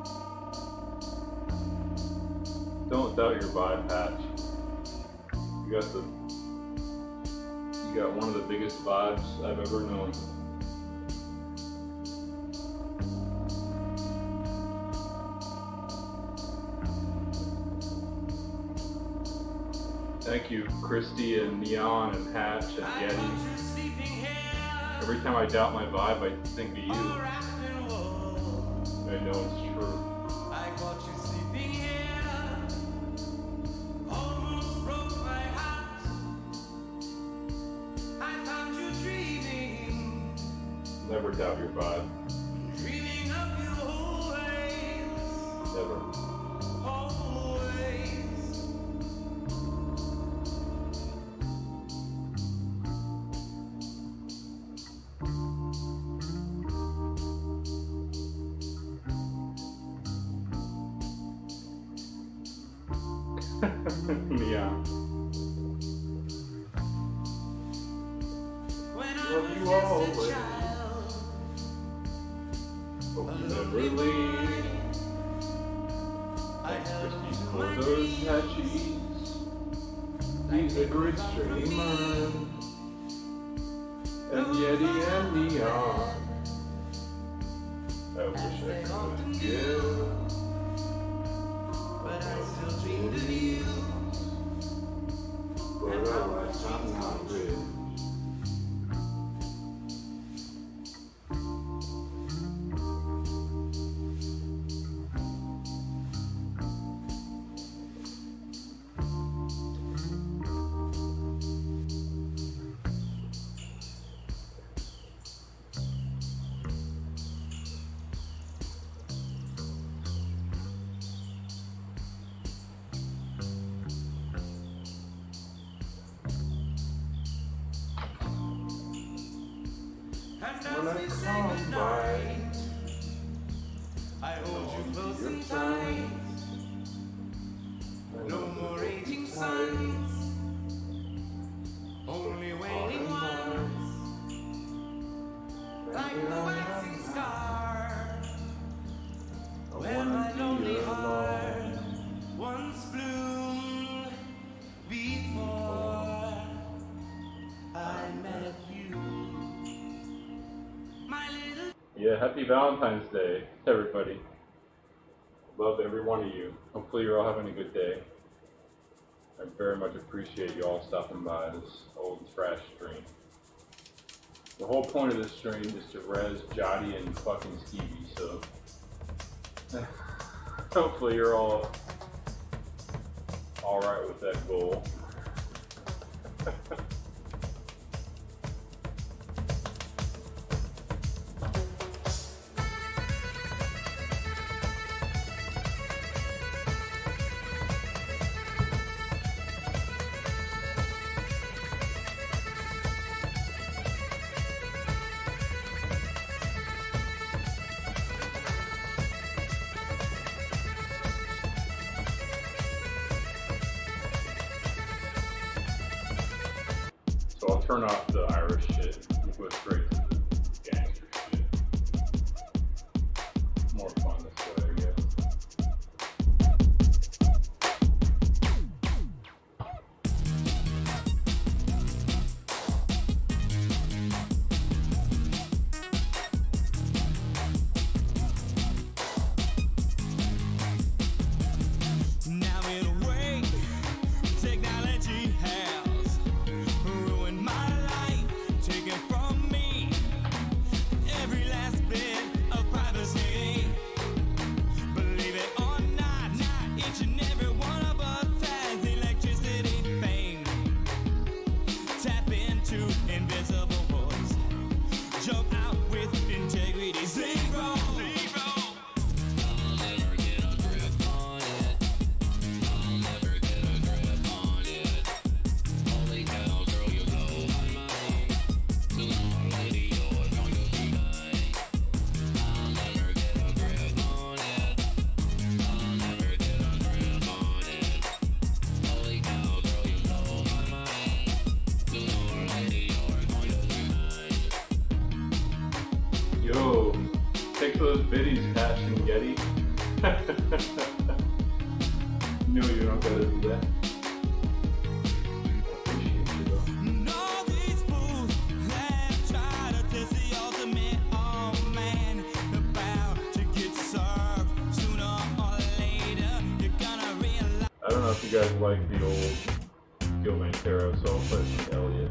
Don't doubt your vibe, Patch. You got the you got one of the biggest vibes I've ever known. Thank you, Christy and Neon and Hatch and Yeti. Every time I doubt my vibe, I think of you. I know it's true. I caught you sleeping here, almost broke my heart. I found you dreaming, Never doubt your vibe. dreaming of you always, Never. always. Neon. When Love I you was just always. a child, Hope you never leave. I Thanks, held Christy, to for my those dreams. patchies. He's a great streamer. And Yeti and Neon. I wish I could give. But I still dreamed of you. But I like I'm not rich. And When as I we say come goodnight, I hold you close Your and tight. No more raging suns, only waiting ones, like the waxing star, where my lonely heart once bloomed before I met you. My little Yeah, happy Valentine's Day, everybody. Love every one of you. Hopefully you're all having a good day. I very much appreciate you all stopping by this old trash stream. The whole point of this stream is to res Jotty and fucking Stevie, so hopefully you're all alright with that goal. turn off the Irish shit. We'll go straight to the gangster shit. More fun this way, I guess. Now in a way, technology has ruined my life, taken from me every last bit of privacy. Believe it or not, each and every one of us has electricity fame. Tap into invisible voice, jump out with integrity zero. Yo, thanks for those biddies, Cash and Getty. Knew you were not gonna do that. Appreciate you though. All these fools that try to test the ultimate, oh man, about to get served sooner or later. You're gonna realize. I don't know if you guys like the old Gil Mantero, so I'll play some Elliot.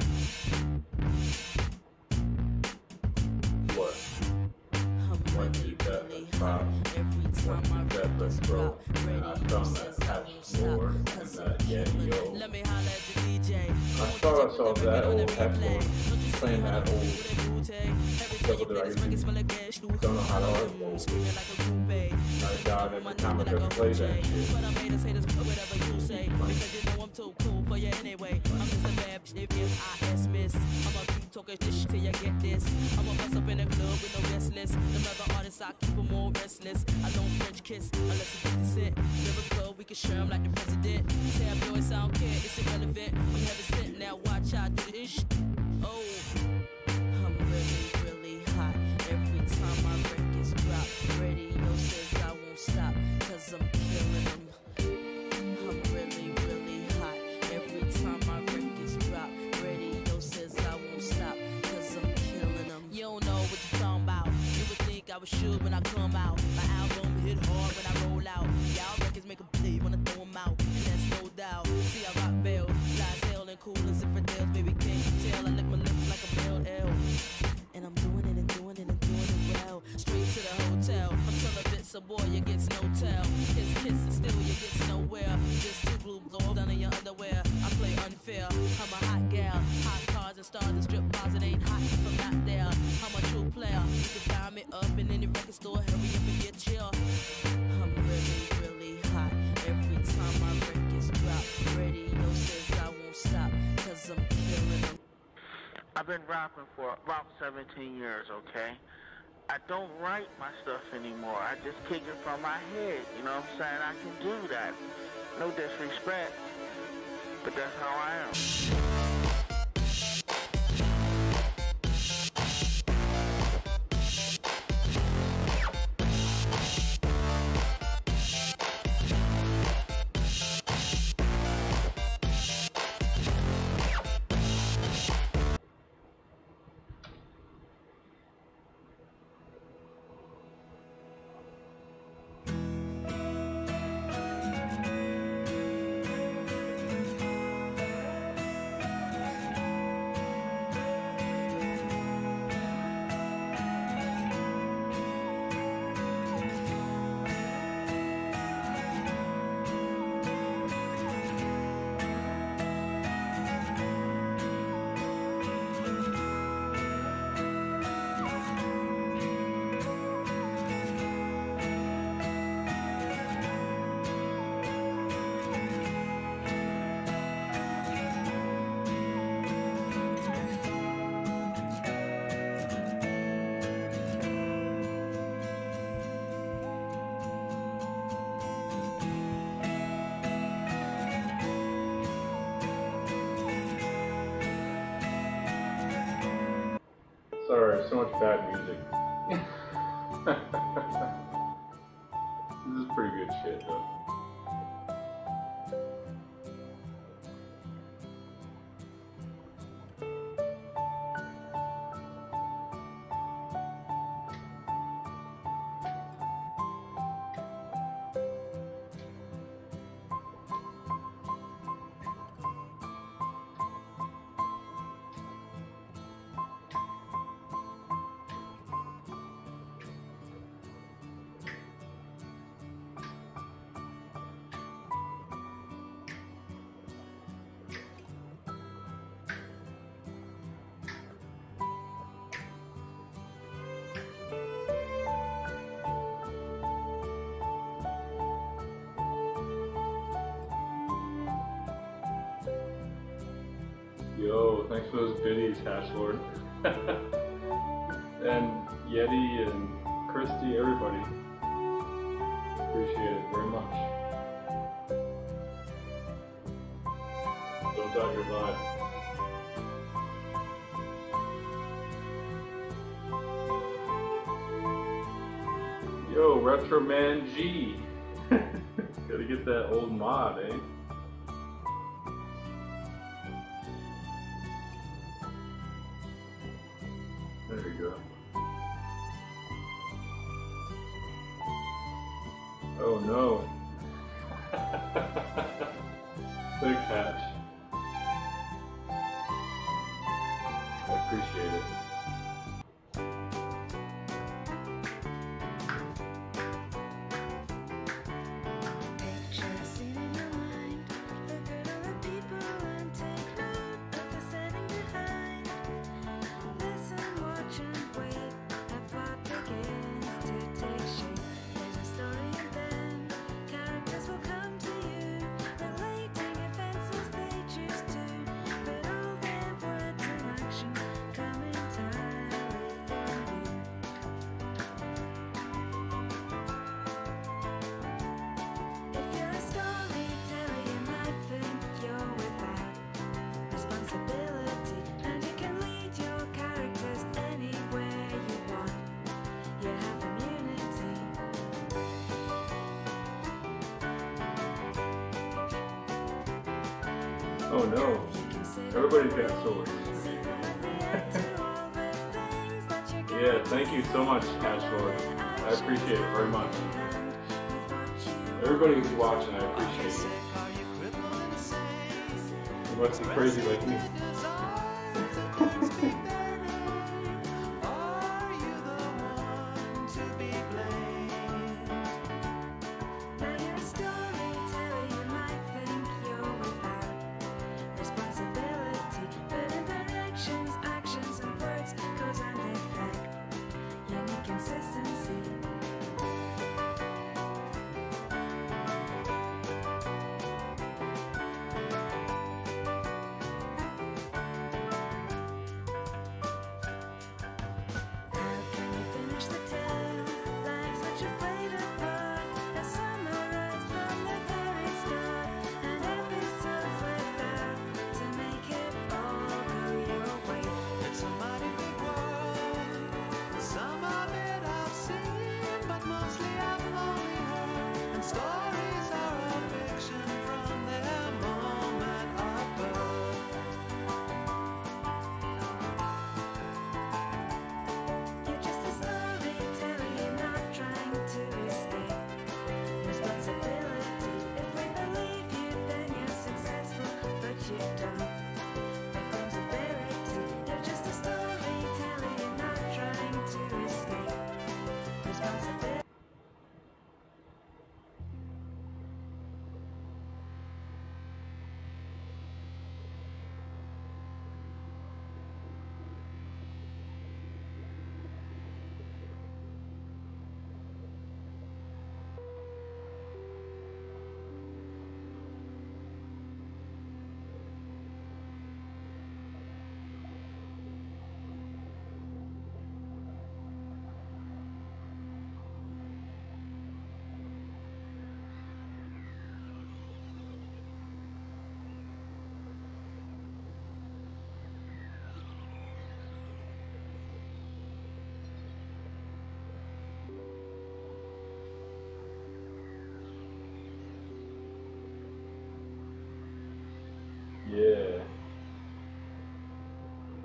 What? One keep that at five. One keep that let's go. And I found that patch more and that Yeti Yo. Let me holler at the D J. I thought I saw that old Hector playing that old Double Dragon. Don't know how to art old. I died every time I could play that shit. But I made us haters for whatever you say. Because you know I'm too cool for you anyway. I'm just a bad bitch if I ass miss. I'ma keep talking this shit till you get this. I'ma bust up in the club with no restless. The other artists I keep them all restless. I don't French kiss unless it's fifty cent. Lyrical, we can share them like the president. Tab boys, I don't care, it's irrelevant. I'm heaven sent, now watch I do this shit. Oh, I'm really, really hot. Every time my records drop, radio says I won't stop, cause I'm killing them. I'm really, really hot. Every time my records drop, radio says I won't stop, cause I'm killing them. You don't know what you're talking about. You would think I was sure when I come out. My album hit hard when I roll out. Y'all records make a play, wanna throw them out, and that's no doubt. See, I rock bells, fly as hell and cool as infidels. Baby, can't you tell? I lick my lips like a male L. And I'm doing it and doing it and doing it well. Straight to the hotel. I'm telling bits a boy, you gets no tell. Kiss, kiss, and still you gets nowhere. Just two blue blow down in your underwear. I play unfair. I'm a hot gal. Hot cars and stars and strip bars. It ain't hot if I'm not there. I'm a true player. You can find me up in any record store. Hurry up and get chill. I'm really, really hot. Every time my records drop, radio says I won't stop, cause I'm killing them. I've been rapping for about seventeen years, okay? I don't write my stuff anymore. I just kick it from my head, you know what I'm saying? I can do that. No disrespect, but that's how I am. Sorry, so much bad music. This is pretty good shit, though. Yo, thanks for those biddies, Hash Lord. And Yeti and Christy, everybody. Appreciate it very much. Don't doubt your vibe. Yo, Retro Man G. Gotta get that old mod, eh? There you go. Oh no. Big catch. I appreciate it. Oh no, everybody's got swords. Yeah, thank you so much, Cash Lord. I appreciate it very much. Everybody who's watching, I appreciate it. You must be crazy like me.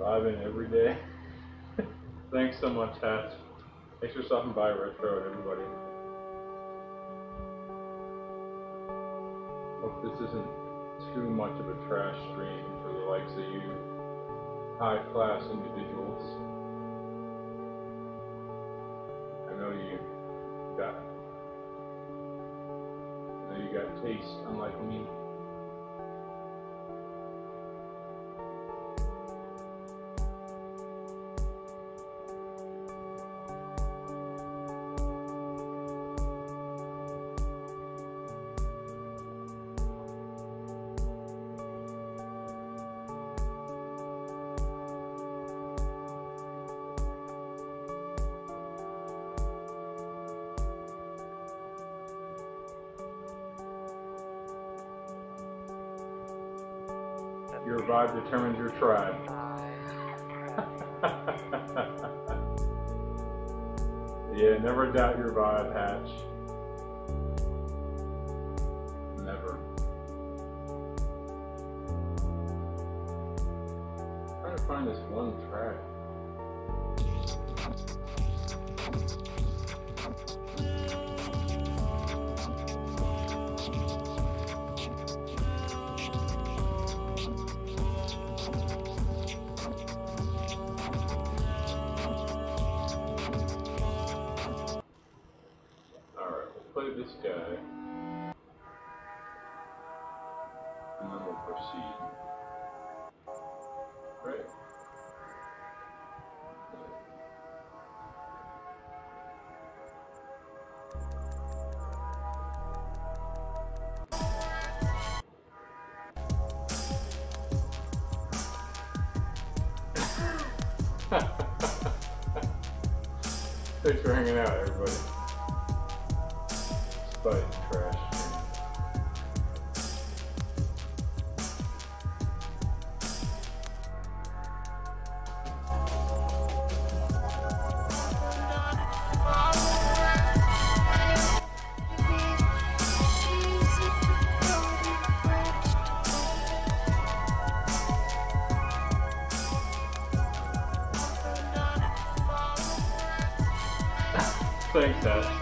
Vibing every day. Thanks so much, Hatch. Thanks for stopping by Retro, everybody. Hope this isn't too much of a trash stream for the likes of you high-class individuals. I know you got, I know you got taste, unlike me. Your vibe determines your tribe. Yeah, never doubt your vibe, Hatch. Never. I'm trying to find this one track. This guy, and then we'll proceed. Right? Thanks for hanging out, everybody. Despite the trash. Thanks, Dad.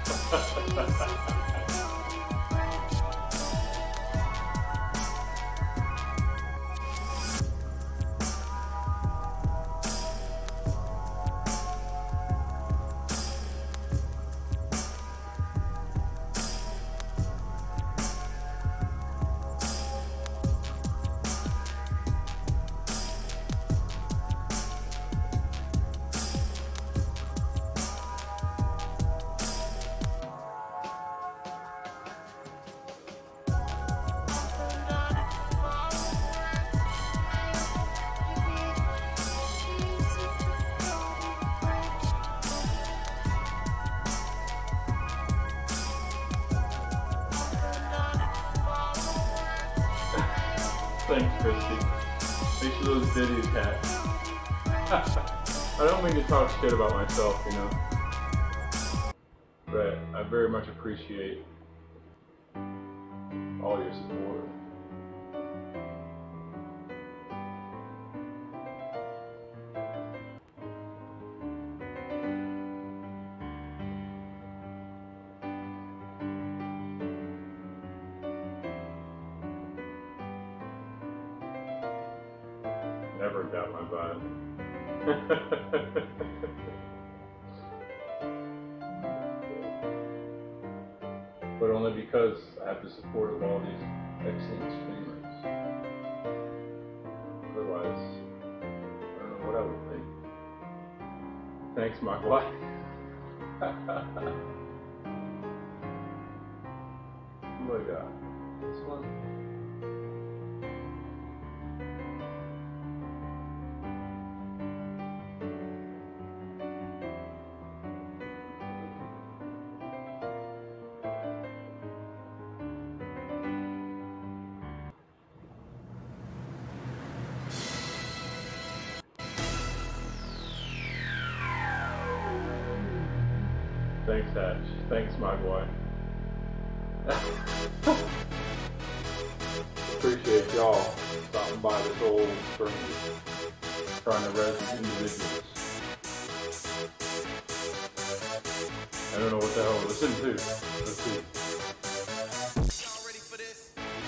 Thanks, Christy. Thanks for those ditties, Cat. I don't mean to talk shit about myself, you know. But I very much appreciate all your support. Never doubt my vibe. But only because I have the support of all these excellent streamers. Otherwise, I don't know what I would think. Thanks, my wife. What do I got? This one? Thanks, Hatch. Thanks, my boy. Appreciate y'all stopping by this old stream. trying to res individuals. I don't know what the hell to listen to. Let's see. Y'all ready for this?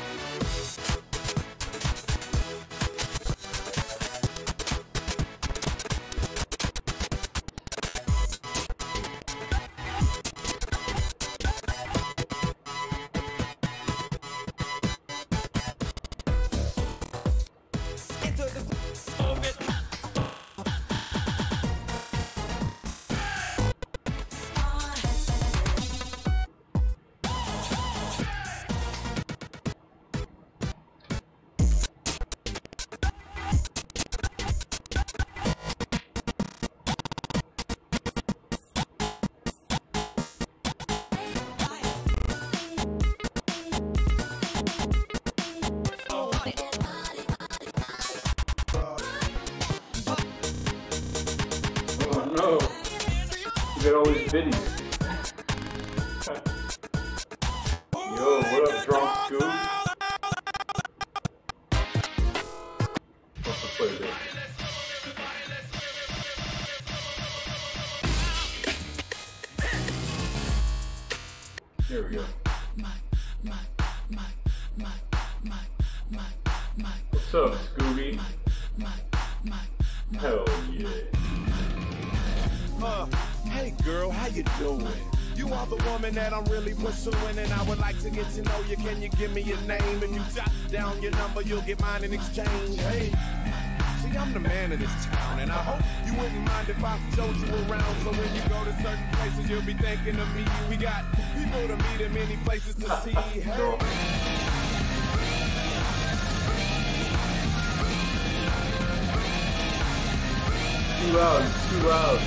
No, you got all these biddies. Yo, what up, drunk Scoob? What's the play there? Here we go. What's up, Scooby? Hell yeah. Uh, hey girl, how you doing? You are the woman that I'm really pursuing, and I would like to get to know you. Can you give me your name? If you jot down your number, you'll get mine in exchange. Hey, see, I'm the man of this town, and I hope you wouldn't mind if I showed you around. So when you go to certain places, you'll be thinking of me. We got people to meet and many places to see. Hey. Two hours, two hours.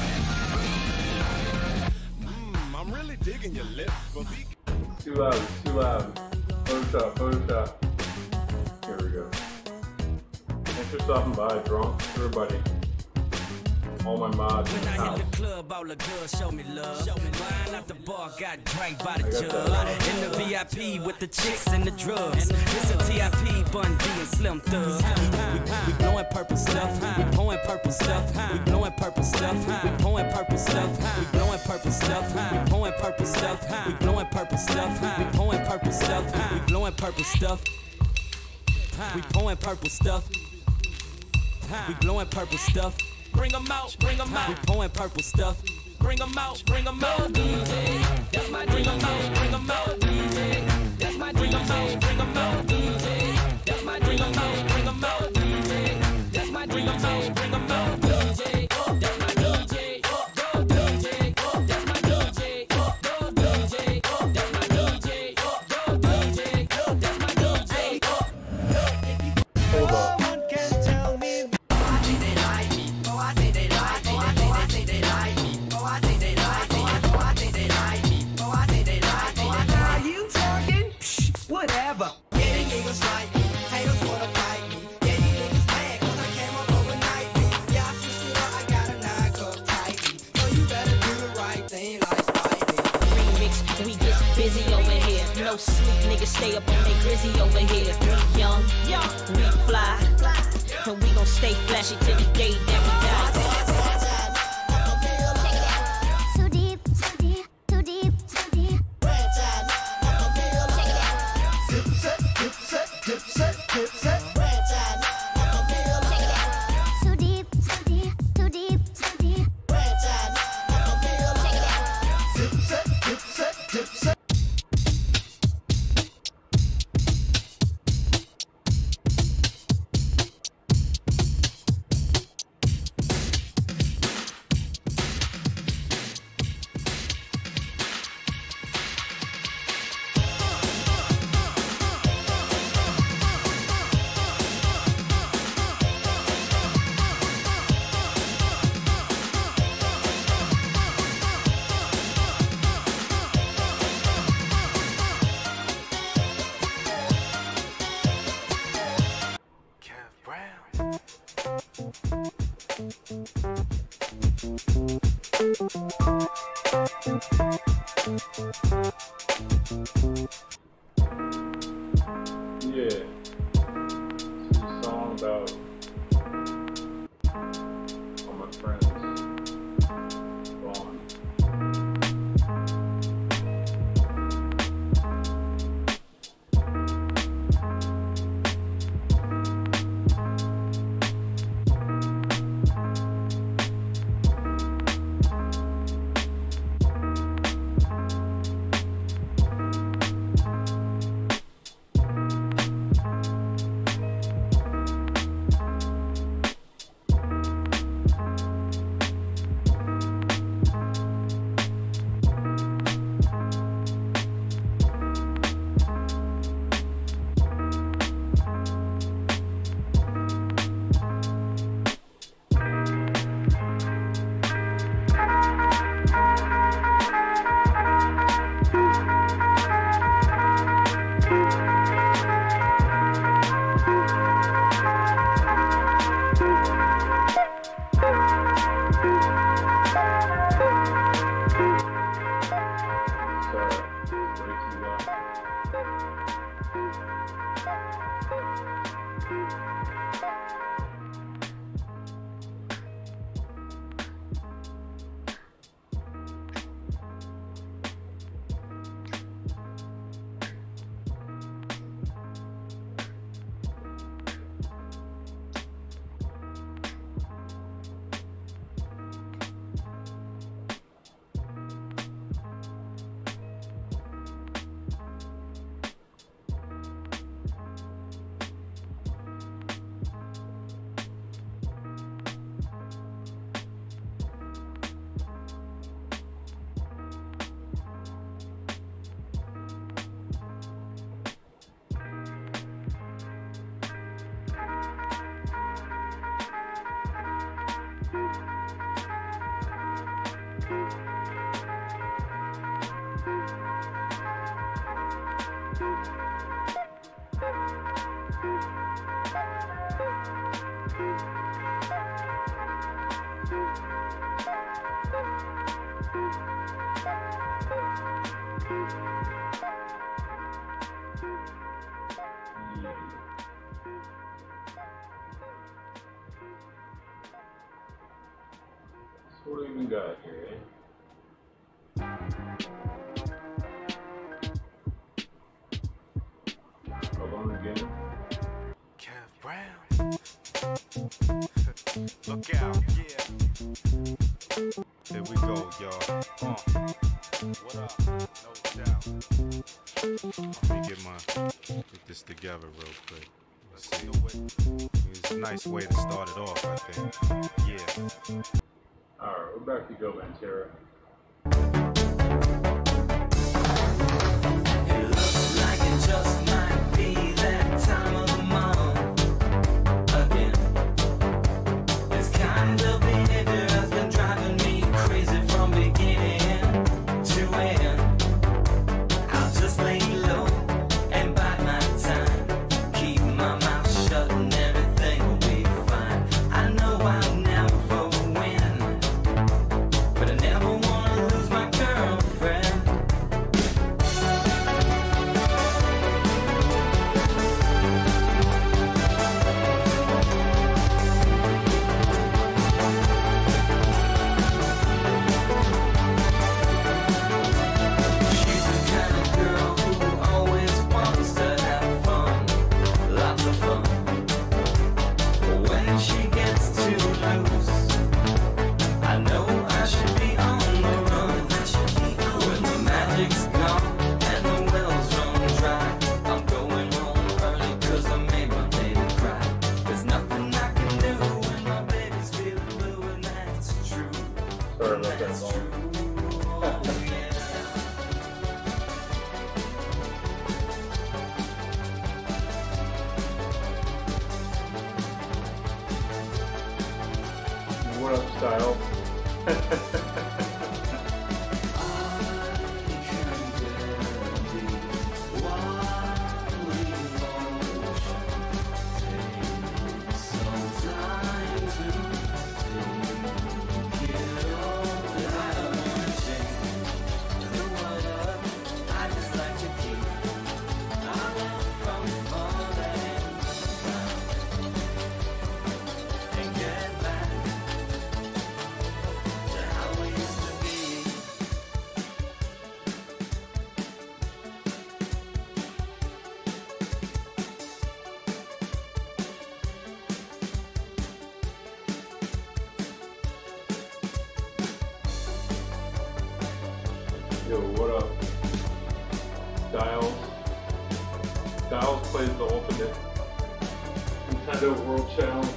Mm, I'm really digging your lips, but be Two hours, two hours. Photoshop, Photoshop. Here we go. Thanks for stopping by, drunk. Everybody. All my mods in the When I house. hit the club, all the girls show me love. Wine out the bar, got drank by the I got jug. that. In the V I P with the chicks and the drugs. It's a T I P, Bun B and Slim Thug. We, we blowing purple stuff. We pouring purple stuff. We blowing purple stuff. We pouring purple stuff. We blowing purple stuff. We pouring purple stuff. We blowing purple stuff. We pouring purple stuff. We blowing purple stuff. We pouring purple stuff. We blowing purple stuff. Bring 'em out, bring 'em out. We pouring purple stuff. Bring 'em out, bring 'em out. D J, that's my bring 'em out, bring 'em out. D J, that's my bring 'em out, bring 'em out. D J, that's my bring 'em out, bring 'em out. D J, that's my bring 'em out, bring 'em out. D J, that's my D J. Go D J, that's my D J. Go D J, that's my D J. Go D J, that's my D J. Hold up. Whatever. We get busy over here. No sleep, niggas stay up on they grizzy over here. We young, we fly, and we gon' stay flashy till the day that we die. So deep, so deep, so deep, so deep. So deep, so deep, so deep, so deep. Yeah. It's a song about What do we even got here, eh? Alone again. Kev Brown. Look out, yeah. Here we go, y'all. Uh. What up? No doubt. Let me get my get this together real quick. Let's see. It's a nice way to start it off, I think. Yeah. Alright, we're back to Go Banterra. It looks like it just might be that time of the month again. This kind of behavior has been driving me crazy from beginning to end. I'll just lay low and bide my time. Keep my mouth shut and everything will be fine. I know I'll never win, but I never wanna lose my girlfriend. She's the kind of girl who always wants to have fun, lots of fun. But when she gets too loose, I know I should be on the run. When the magic's gone and the wells run dry, I'm going home early 'cause I made my baby cry. There's nothing I can do when my baby's feeling blue, and that's true. Sorry about that song. What up, Style? Yo, what up? Styles. Styles plays the ultimate Nintendo World Challenge.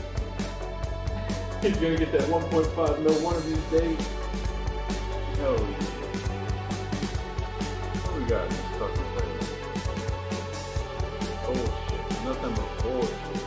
He's gonna get that one point five mil one of these days. Hell yeah. What we got in this fucking place? Bullshit. Nothing but bullshit.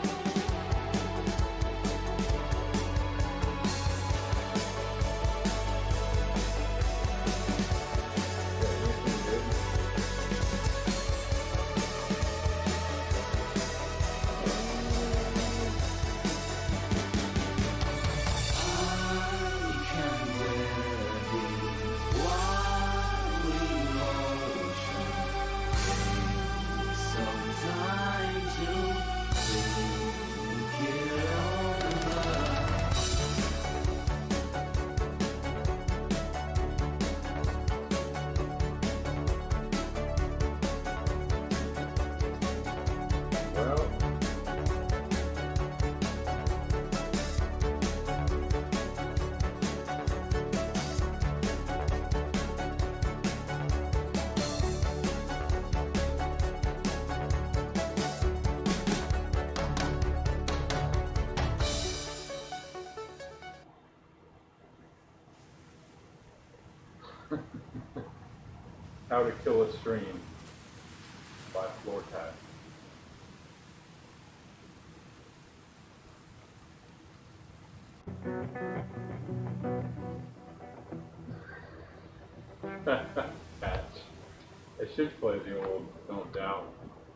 How to Kill a Stream by Floor Tap. Patch. I should play the old Don't Doubt.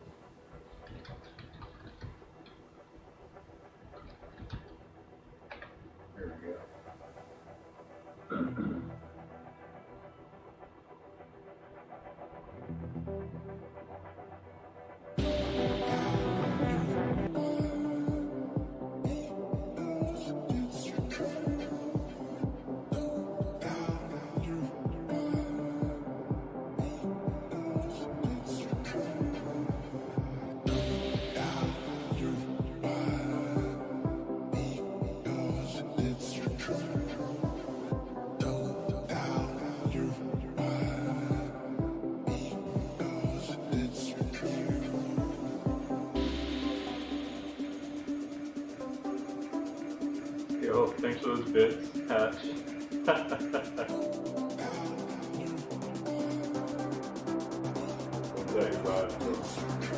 Here we go. Yo, thanks for those bits, Patch. Thanks, bud.